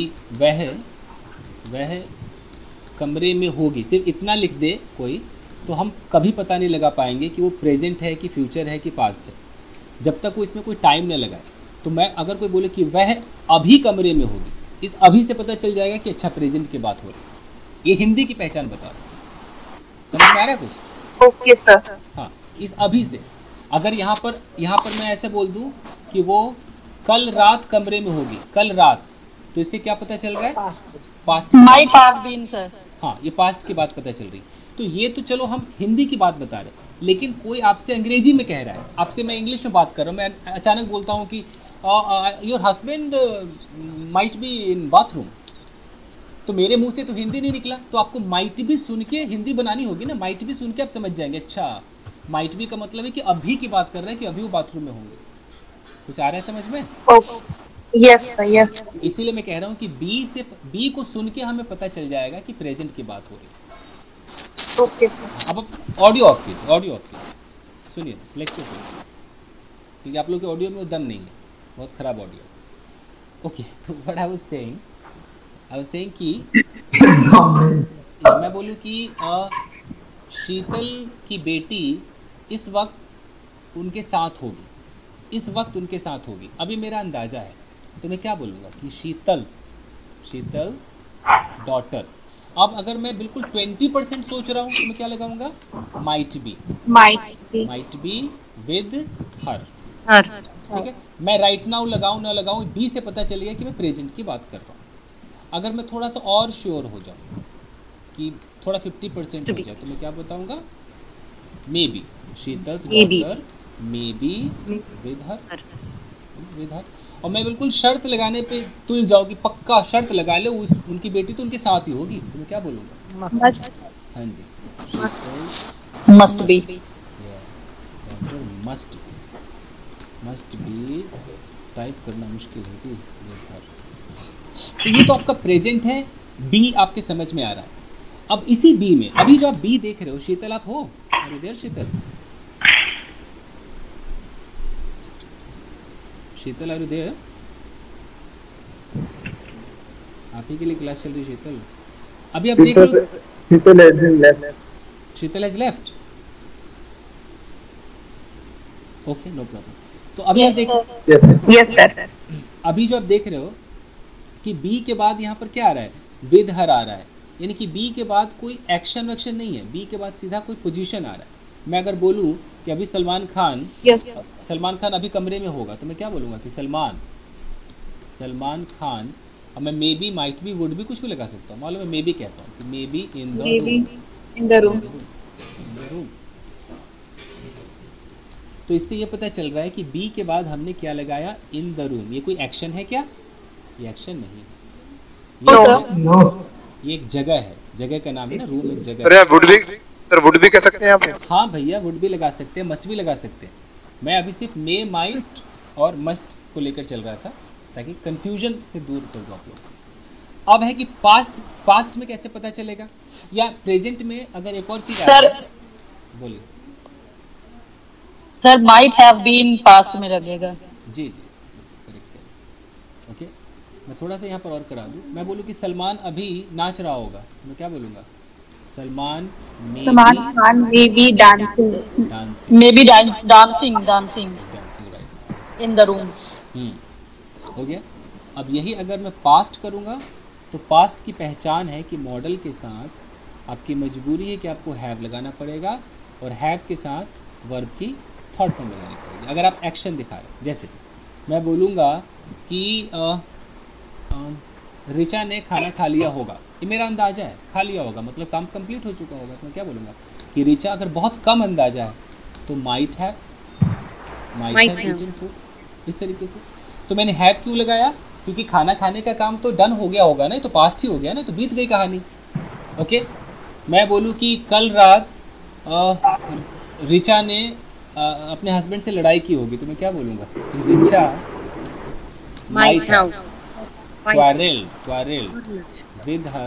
[SPEAKER 1] वह कमरे में होगी, सिर्फ इतना लिख दे कोई, तो हम कभी पता नहीं लगा पाएंगे कि वो प्रेजेंट है कि फ्यूचर है कि पास्ट है, जब तक वो इसमें कोई टाइम न लगाए। तो मैं अगर कोई बोले कि वह अभी कमरे में होगी, इस अभी से पता चल जाएगा कि अच्छा प्रेजेंट की बात हो रही है। ये हिंदी की पहचान बता रहा हूं, समझ में आ रहा है कुछ?
[SPEAKER 7] Okay sir.
[SPEAKER 1] हाँ, इस अभी से अगर यहाँ पर मैं ऐसे बोल दूं कि वो कल रात कमरे में होगी, कल रात, तो इससे क्या पता चल रहा है? Past.
[SPEAKER 2] Might have been sir.
[SPEAKER 1] हाँ, ये पास्ट की बात पता चल रही। तो ये तो चलो हम हिंदी की बात बता रहे हैं, लेकिन कोई आपसे अंग्रेजी में कह रहा है, आपसे मैं इंग्लिश में बात कर रहा हूँ, मैं अचानक बोलता हूँ कि your husband might be in bathroom, तो मेरे मुंह से तो हिंदी नहीं निकला, तो आपको माइट भी सुन के हिंदी बनानी होगी ना। माइट भी सुन के आप समझ जाएंगे, अच्छा माइट भी का मतलब है कि अभी की बात कर रहे हैं कि अभी वो बाथरूम में होंगे। कुछ आ रहा है समझ में?
[SPEAKER 7] Yes yes.
[SPEAKER 1] इसीलिए मैं कह रहा हूँ कि बी को सुन के हमें पता चल जाएगा कि प्रेजेंट की बात हो रही है।
[SPEAKER 7] ओके।
[SPEAKER 1] अब ऑडियो ऑफ कीजिए, सुनिए, लेक्चर सुनिए, क्योंकि आप लोग के ऑडियो में वो दम नहीं है, बहुत खराब ऑडियो। ओके, तो व्हाट आई वाज सेइंग कि मैं बोलूँ कि शीतल की बेटी इस वक्त उनके साथ होगी, अभी मेरा अंदाजा है, तो मैं क्या बोलूँगा कि शीतल डॉटर। अब अगर मैं बिल्कुल 20% सोच रहा हूँ तो मैं क्या लगाऊंगा? Might be with her. ठीक है, मैं राइट नाउ लगाऊं ना लगाऊं, बी से पता चल गया कि मैं प्रेजेंट की बात कर रहा हूँ। अगर मैं थोड़ा सा और श्योर हो जाऊं कि थोड़ा 50% हो जाए, तो मैं क्या बताऊंगा? May be Sheetal daughter may be with her. और मैं बिल्कुल शर्त लगाने पे तुल जाऊँ कि पक्का शर्त लगा ले उनकी बेटी तो उनके साथ ही होगी, तो मैं क्या बोलूँगा? हाँ जी,
[SPEAKER 2] मस्ट बी
[SPEAKER 1] टाइप करना मुश्किल है कि। तो ये तो आपका प्रेजेंट है, बी आपके समझ में आ रहा है। अब इसी बी में अभी जो आप बी देख रहे हो, शीतल आप हो? अरे there Sheetal are you there? आप ही के लिए क्लास चल रही शीतल। अभी आप देख लो, Sheetal has left. Okay, no problem. तो अभी आप देख,
[SPEAKER 7] यस सर।
[SPEAKER 1] अभी जो आप देख रहे हो कि बी के बाद यहाँ पर क्या आ रहा है? विद हर आ रहा है, यानी कि बी के बाद कोई एक्शन वैक्शन नहीं है, बी के बाद सीधा कोई पोजीशन आ रहा है। मैं अगर बोलूँ कि अभी सलमान खान अभी कमरे में होगा, तो मैं क्या बोलूँगा कि सलमान खान। अब मैं may be, might be, would be, कुछ भी लगा सकता हूँ। मालूम है, मे बी कहता हूँ कि may be in the room. तो इससे ये पता चल रहा है कि बी के बाद हमने क्या लगाया? In the room. ये कोई एक्शन है क्या? ये एक्शन नहीं है, ये एक जगह है, जगह का नाम है ना, रूम एक जगह है।
[SPEAKER 5] वुड भी कह सकते हैं आप?
[SPEAKER 1] हाँ भैया, वुड भी लगा सकते हैं, मस्ट भी लगा सकते हैं। मैं अभी सिर्फ मे, माइट और मस्ट को लेकर चल रहा था ताकि कंफ्यूजन से दूर कर दो आप लोग। अब है कि पास्ट में कैसे पता चलेगा, या प्रेजेंट में अगर एक और चीज
[SPEAKER 2] सर
[SPEAKER 1] बोलिए।
[SPEAKER 2] Sir might have been past में लगेगा।
[SPEAKER 1] जी करेक्ट है। ओके, मैं थोड़ा सा यहाँ पर और करा दूँ। मैं बोलूँ कि सलमान अभी नाच रहा होगा, मैं क्या बोलूँगा? Salman
[SPEAKER 6] Khan may be dancing.
[SPEAKER 2] May be dancing in the room.
[SPEAKER 1] हो गया। अब यही अगर मैं पास्ट करूँगा तो पास्ट की पहचान है कि मॉडल के साथ आपकी मजबूरी है कि आपको हैव लगाना पड़ेगा और हैव के साथ वर्ब की थर्ड फॉर्म लगानी पड़ेगी अगर आप एक्शन दिखा रहे हैं। जैसे मैं बोलूँगा कि रिचा ने खाना खा लिया होगा, ये मेरा अंदाजा है, खा लिया होगा मतलब काम कंप्लीट हो चुका होगा। तो मैं क्या बोलूँगा कि रिचा अगर बहुत कम अंदाजा है तो माइट हैव इस तरीके से। तो मैंने हैव क्यों लगाया, क्योंकि खाना खाने का काम तो डन हो गया होगा ना, तो पास्ट ही हो गया ना, तो बीत गई कहानी। ओके, मैं बोलूँ कि कल रात रिचा ने अपने हस्बैंड से लड़ाई की होगी, तो मैं क्या बोलूँगा, Richa might have quarreled with her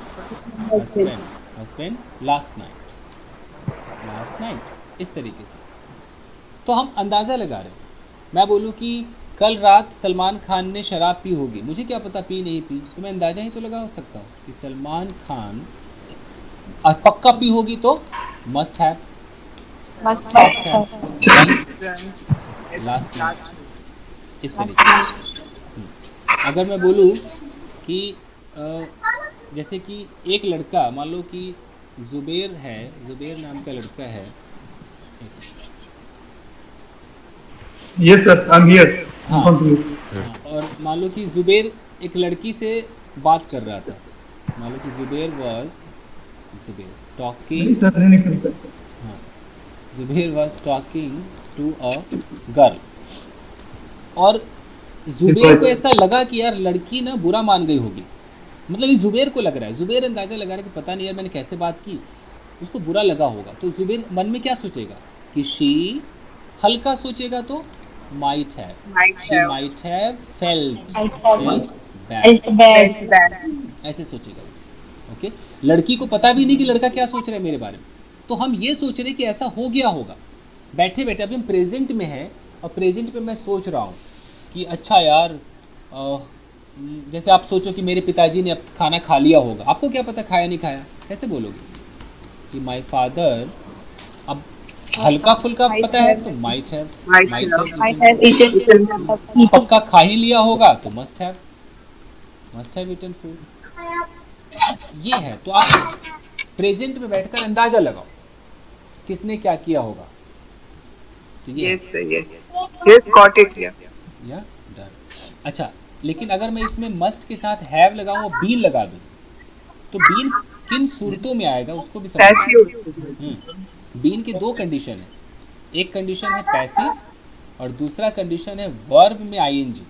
[SPEAKER 1] husband last night इस तरीके से। तो हम अंदाज़ा लगा रहे हैं। मैं बोलूँ कि कल रात सलमान खान ने शराब पी होगी, मुझे क्या पता पी नहीं पी, तो मैं अंदाज़ा ही तो लगा सकता हूँ कि सलमान खान पक्का पी होगी तो मस्ट हैव लास्ट नाइट इस तरीके से। अगर मैं बोलूँ कि जैसे कि एक लड़का, मान लो कि जुबेर है, जुबेर नाम का लड़का है।
[SPEAKER 3] Yes sir, I'm here.
[SPEAKER 1] हाँ, और मान लो कि जुबेर एक लड़की से बात कर रहा था। मान लो कि Zuber was talking to a girl और जुबेर को ऐसा लगा कि यार लड़की ना बुरा मान गई होगी, मतलब ये जुबेर को लग रहा है, जुबेर अंदाजा लगा रहा है कि पता नहीं यार मैंने कैसे बात की, उसको बुरा लगा होगा। तो जुबेर मन में क्या सोचेगा कि शी, हल्का सोचेगा तो माइट हैव फेल्ट बैड ऐसे सोचेगा। ओके, लड़की को पता भी नहीं कि लड़का क्या सोच रहा है मेरे बारे में, तो हम ये सोच रहे कि ऐसा हो गया होगा बैठे बैठे। अभी हम प्रेजेंट में हैं और प्रेजेंट में मैं सोच रहा हूँ कि अच्छा यार, जैसे आप सोचो कि मेरे पिताजी ने अब खाना खा लिया होगा, आपको क्या पता खाया नहीं खाया, कैसे बोलोगे कि माय फादर, अब हल्का फुल्का पता है तो माइट हैव पक्का खा ही लिया होगा तो मस्ट हैव ईटन फूड। ये है, तो आप प्रेजेंट में बैठकर अंदाजा लगाओ किसने क्या किया होगा। तो ये
[SPEAKER 9] yes got it
[SPEAKER 1] या डन। अच्छा, लेकिन अगर मैं इसमें मस्ट के साथ हैव लगाऊं और बीन लगा दूं तो बीन किन सूरतों में आएगा उसको भी समझिए। बीन के दो कंडीशन है, एक कंडीशन है पैसिव और दूसरा कंडीशन है वर्ब में आईएनजी।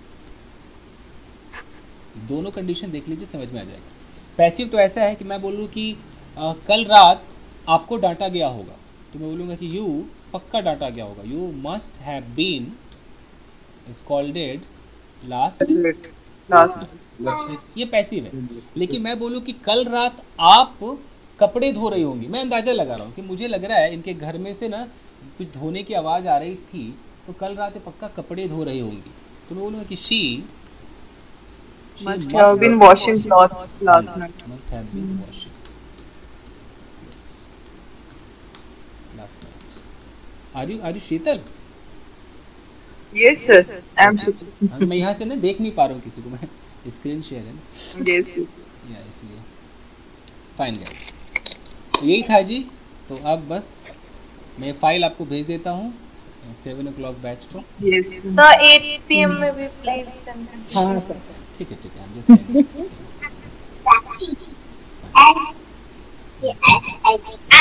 [SPEAKER 1] दोनों कंडीशन देख लीजिए, समझ में आ जाएगा। पैसिव तो ऐसा है कि मैं बोलूँ कि कल रात आपको डांटा गया होगा, तो मैं बोलूँगा कि यू पक्का डांटा गया होगा, you must have been scolded last. ये पैसिव है। लेकिन मैं बोलूँ कि कल रात आप कपड़े धो रही होंगी, मैं अंदाजा लगा रहा हूँ कि मुझे लग रहा है इनके घर में से ना कुछ धोने की आवाज़ आ रही थी, तो कल रात पक्का कपड़े धो रही होंगी, तो मैं बोलूँगा कि she
[SPEAKER 9] must have been washing clothes last night.
[SPEAKER 1] Must have been washing last night. Are you Sheetal?
[SPEAKER 9] Yes sir, I am Sheetal.
[SPEAKER 1] मैं यहाँ से ना देख नहीं पा रहा हूँ किसी को, मैं स्क्रीन शेयर है ना।
[SPEAKER 9] Yes.
[SPEAKER 1] या इसलिए फाइन गाइस, तो यही था जी। तो अब बस मैं फाइल आपको भेज देता हूँ 7 o'clock बैच को।
[SPEAKER 9] Yes.
[SPEAKER 7] सर 8 PM में भी प्लीज।
[SPEAKER 2] हाँ सर,
[SPEAKER 1] ठीक है हम जस्ट